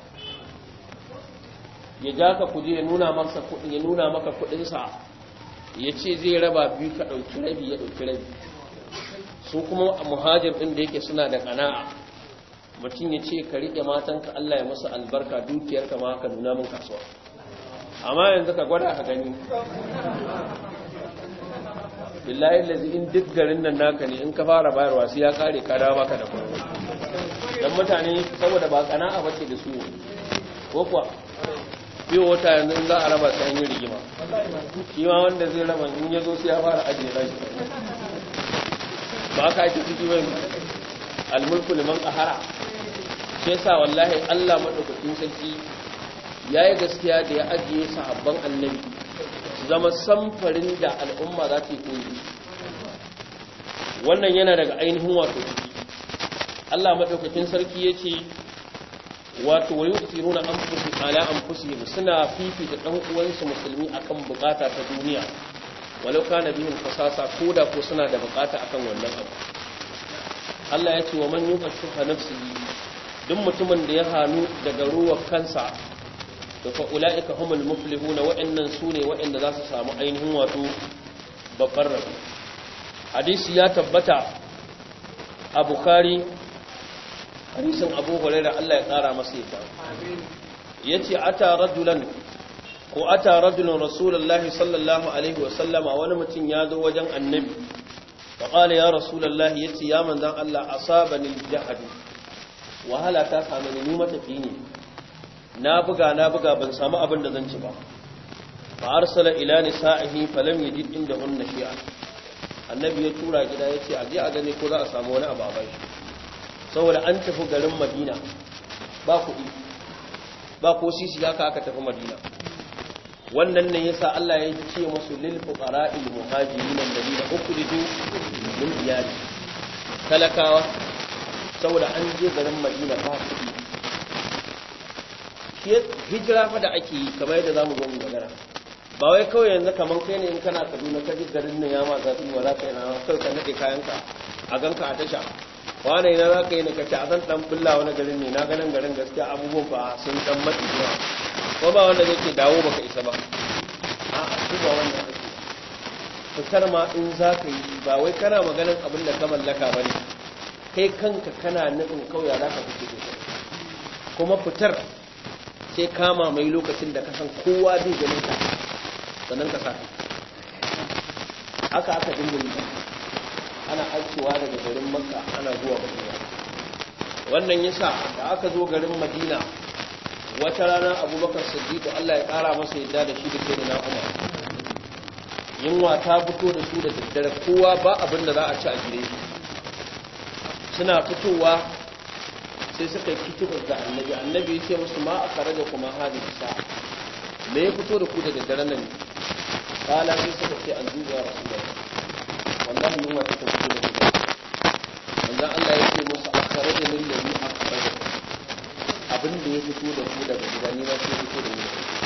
ya ja ka kuje ya nuna maka kudin ya nuna maka kudinsa ya ce zai raba biyu ka ɗauki rabi ya ɗauki rabi su kuma muhajir ɗin da yake suna da ƙana'a mutum ya ce ka riƙe matanka Allah ya masa albarka dukiyarka ma ka nuna min kasuwa amma yanzu ka gwada ka gani billahi lazi in duk garin nan naka ne in ka fara bayarwa sai ya kare ka dawo maka da kuɗi dan mutane saboda ba ƙana'a bace da su ko kuwa biyo wata yanzu in za a raba sai an yi rigima shi ma wanda zai raba in ya zo sai ya fara ajiye rashi ba ka ake ciki mai almulku liman qahara sai sa wallahi Allah madaukakin sarki yayi gaskiya da ya ajiye sahabban annabi su zama samfarin da al'umma za ta yi koyi wannan yana daga ainihin wato ciki Allah madaukakin sarki yace wato wayu tsiruna anfusu ala anfusihim suna fifita dan uwansu musulmi akan bukata ta duniya walau kana bihim fasasa koda ko suna da bukata akan wannan abu Allah ya ce wa man yuqashu nafsihi duk mutumin da ya hanu daga ruwa kansa to fa ulaika humul muflihun wa innan sune wa inda za su samu ainihin wato babbar rabo. Hadisi ya tabbata a Bukhari, hadisin Abu Hurairah Allah ya kara masa yadda. Amin. Yace ata rajulan ko ata rajulun rasulullahi sallallahu alaihi wasallama, wani mutum ya zo wajen annabi fa qala ya rasulullahi, yace ya manzon Allah asabani jahad, wahala ta same ni, matafi ne, na buga na buga ban samu abin da zan ci ba. fa arsala ila nisa'ihi falam yajid indahunna shay'an, annabi ya tura gida yace aje a gane ko za a samu wani abu a bai, saboda an tafi garin Madina ba kuɗi ba ko sisi, haka aka tafi Madina. Wannan ne yasa Allah ya ce musu lil fuqara'il muhajirin alladhina ukhriju min diyari, talakawa, saboda an je garin Madina ba kuɗi. Hijira fa da ake yi kamar yadda zamu zo mu magana, ba wai kawai yanzu kaman kai ne in kana Kaduna ka ji garin nan ya ma zafi wa za ka yi na kai ka nade kayanka a ganka a tasha, wane na za ka yi na kace a zan dan bulla wani garin ne, na ganin garin gaskiya abubuwan ba sun dan matsi ba, ko ba wanda zai ce dawo baka isa ba. A'a, su ba wanda ake fitar ma in za ka yi, ba wai kana maganin abin da ka mallaka ba ne, kai kanka kana nufin kauya za ka fice da kuma fitar sai kama mai lokacin da ka san kowa zai ganin ka sannan ka sa haka aka dinga yi, ana aikewa daga garin Makka ana zuwa Madina. Wannan yasa da aka zo garin Madina wata rana Abubakar Siddiq Allah ya kara masa yadda da shi da Sayyidina Umar, yunwa ta fito da su da daddare, kowa ba abin da za a ci a gire shi. Suna fitowa sai suka yi kitubar da annabi, annabi ya ce musu ma aka raja kuma hadisi sa, me ya fito da ku da daddare nan? Kala sai suka ce an duba ya Rasulullah, wallahi yunwa ta fito da ku. Manzon Allah ya ce musu aka raja min da ni aka raja, abin da ya fito da ku daga gida ni ba sai fito da ni.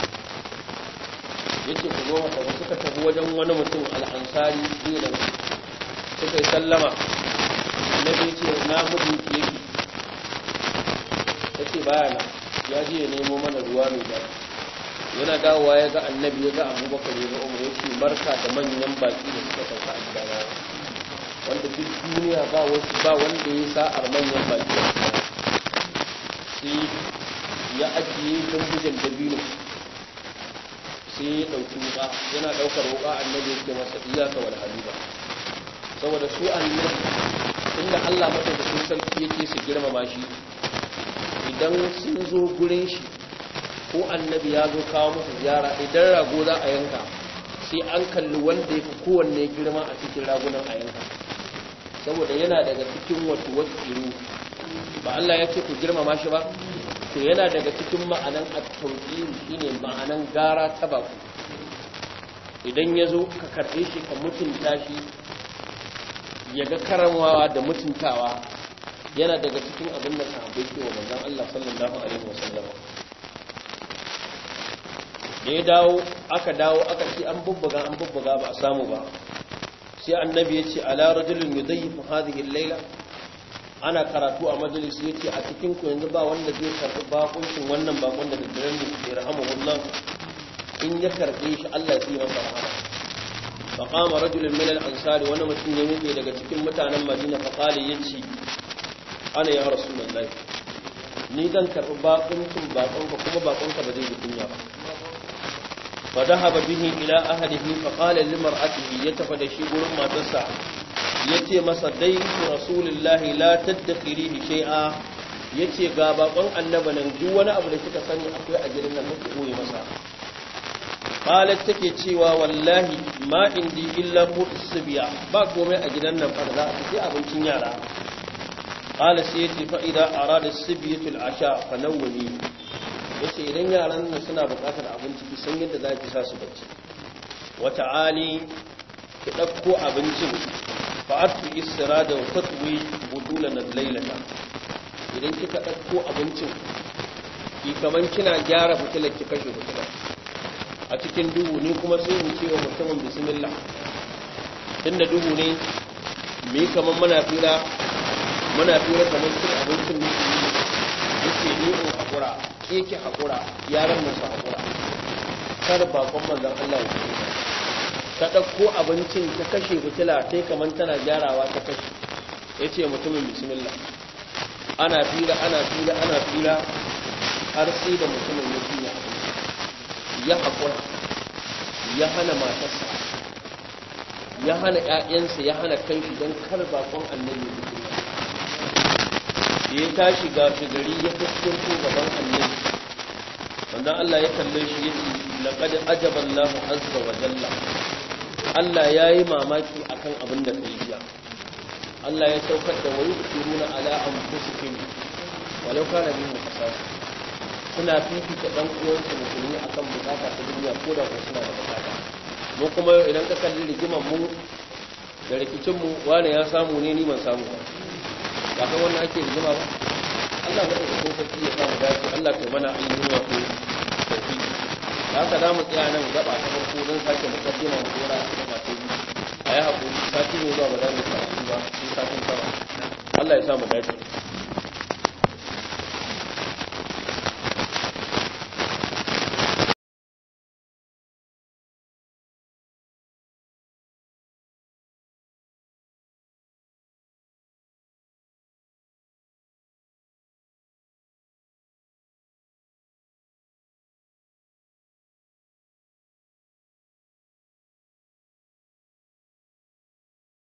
Yace ku zo maka, suka tafi wajen wani mutum al-Ansari dinan, suka yi sallama. Annabi ce na mutu yake, yace baya na, ya je ya nemo mana ruwa mai daɗi. Yana dawowa ya ga annabi, ya ga Abubakar, ya ga Umar, yace barka da manyan baki da suka sauka a gidana, wanda duk duniya ba wasu ba wanda ya sa'ar manyan baki. Sai ya ajiye dambujin dabino, sai ya ɗauki wuƙa, yana ɗaukar wuƙa, annabi ya ce masa iyaka wal haliba, saboda su annabi inda Allah madaukakin sarki yake su girmama shi, idan sun zo gurin shi ko annabi ya zo kawo musu ziyara, idan rago za a yanka sai an kalli wanda ya fi kowanne girma a cikin ragunan a yanka, saboda yana daga cikin wato wakilu, ba Allah ya ce ku girmama shi ba, to yana daga cikin ma'anan at-tawqir shine ma'anan gara ta baku. Idan ya zo ka karɓe shi ka mutunta shi, ya ga karamawa da mutuntawa, yana daga cikin abin da sahabbai ke wa manzon Allah sallallahu alaihi wasallam. Da ya dawo aka dawo aka ce an bubbuga an bubbuga ba a samu ba, sai annabi ya ce ala rajulun yudayyifu hadhihi al-laila, ana karatu a majalisi yace a cikin ku yanzu ba wanda zai karbi bakuncin wannan bakon da daddaren ne ya rahimahullah, in ya karbe shi Allah ya yi masa rahama. فقام رجل من الأنصار وانا مسلم يمكن daga cikin mutanen Madina faqali yace ana ya rasulullahi, ni dan karbi bakuncin bakon ka kuma bakon ka ba zai yi kunya ba. fa dhahaba bihi ila ahlihi faqala limar'atihi, yatafa da shi gurin matarsa yace masa dai rasulullahi la tadkhirihi shay'a, yace ga bakon annabi nan duk wani abu da kika sani akwai a gidan nan ku koyi masa. qalat take cewa wallahi ma indi illa mutsibiya, ba komai a gidan nan fa za a ci abincin yara. qala sai yace fa idza arada as-sibiyatu al-asha fa nawmi, yace idan yaran nan suna buƙatar abinci ki san yadda za ki sa su bacci. wa ta'ali ki dauko abincin fa atu istirada wa tatwi budulan al-laylata, idan kika dauko abincin ki kaman kina gyara fitilar ki kashe fitilar a cikin duhu, ni kuma sai in ce wa mutumin bismillah, tunda duhu ne me kaman muna fira muna fira kaman cin abincin ne, yake ni in hakura ke ki hakura yaran mu su hakura, kar bakon manzon Allah ya ce ta ɗauko abincin ta kashe fitila sai kamar tana gyarawa ta kashe ya ce mutumin bismillah ana fira ana fira ana fira har sai da mutumin ya fiye ya haƙura ya hana matarsa ya hana ‘ya'yansa ya hana kanshi don kar bakon annabi da ya tashi ga gari ya fuskanto gaban annabi wanda Allah ya kalle shi ya ce laqad ajaba Allahu azza wa jalla Allah yayi mamaki akan abin da kai jiya Allah ya saukar da wayu kiruna ala anfusihim walau kana bihim qasas suna fifita dan uwansu musulmi akan bukata ta duniya ko da ko suna da bukata mu kuma idan ka kalli rigiman mu da rikicin mu wani ya samu ne ni ban samu ba ba kai wannan ake rigima ba Allah ba da ko sarki ya samu dace Allah kai mana ayyuka wato sarki haka da mu tsaya nan gaba ta farko don sake mukaddima mu dora a cikin masu ayi hakuri sati ne zuwa ba za mu karatu ba sai satin sama Allah ya sa mu dace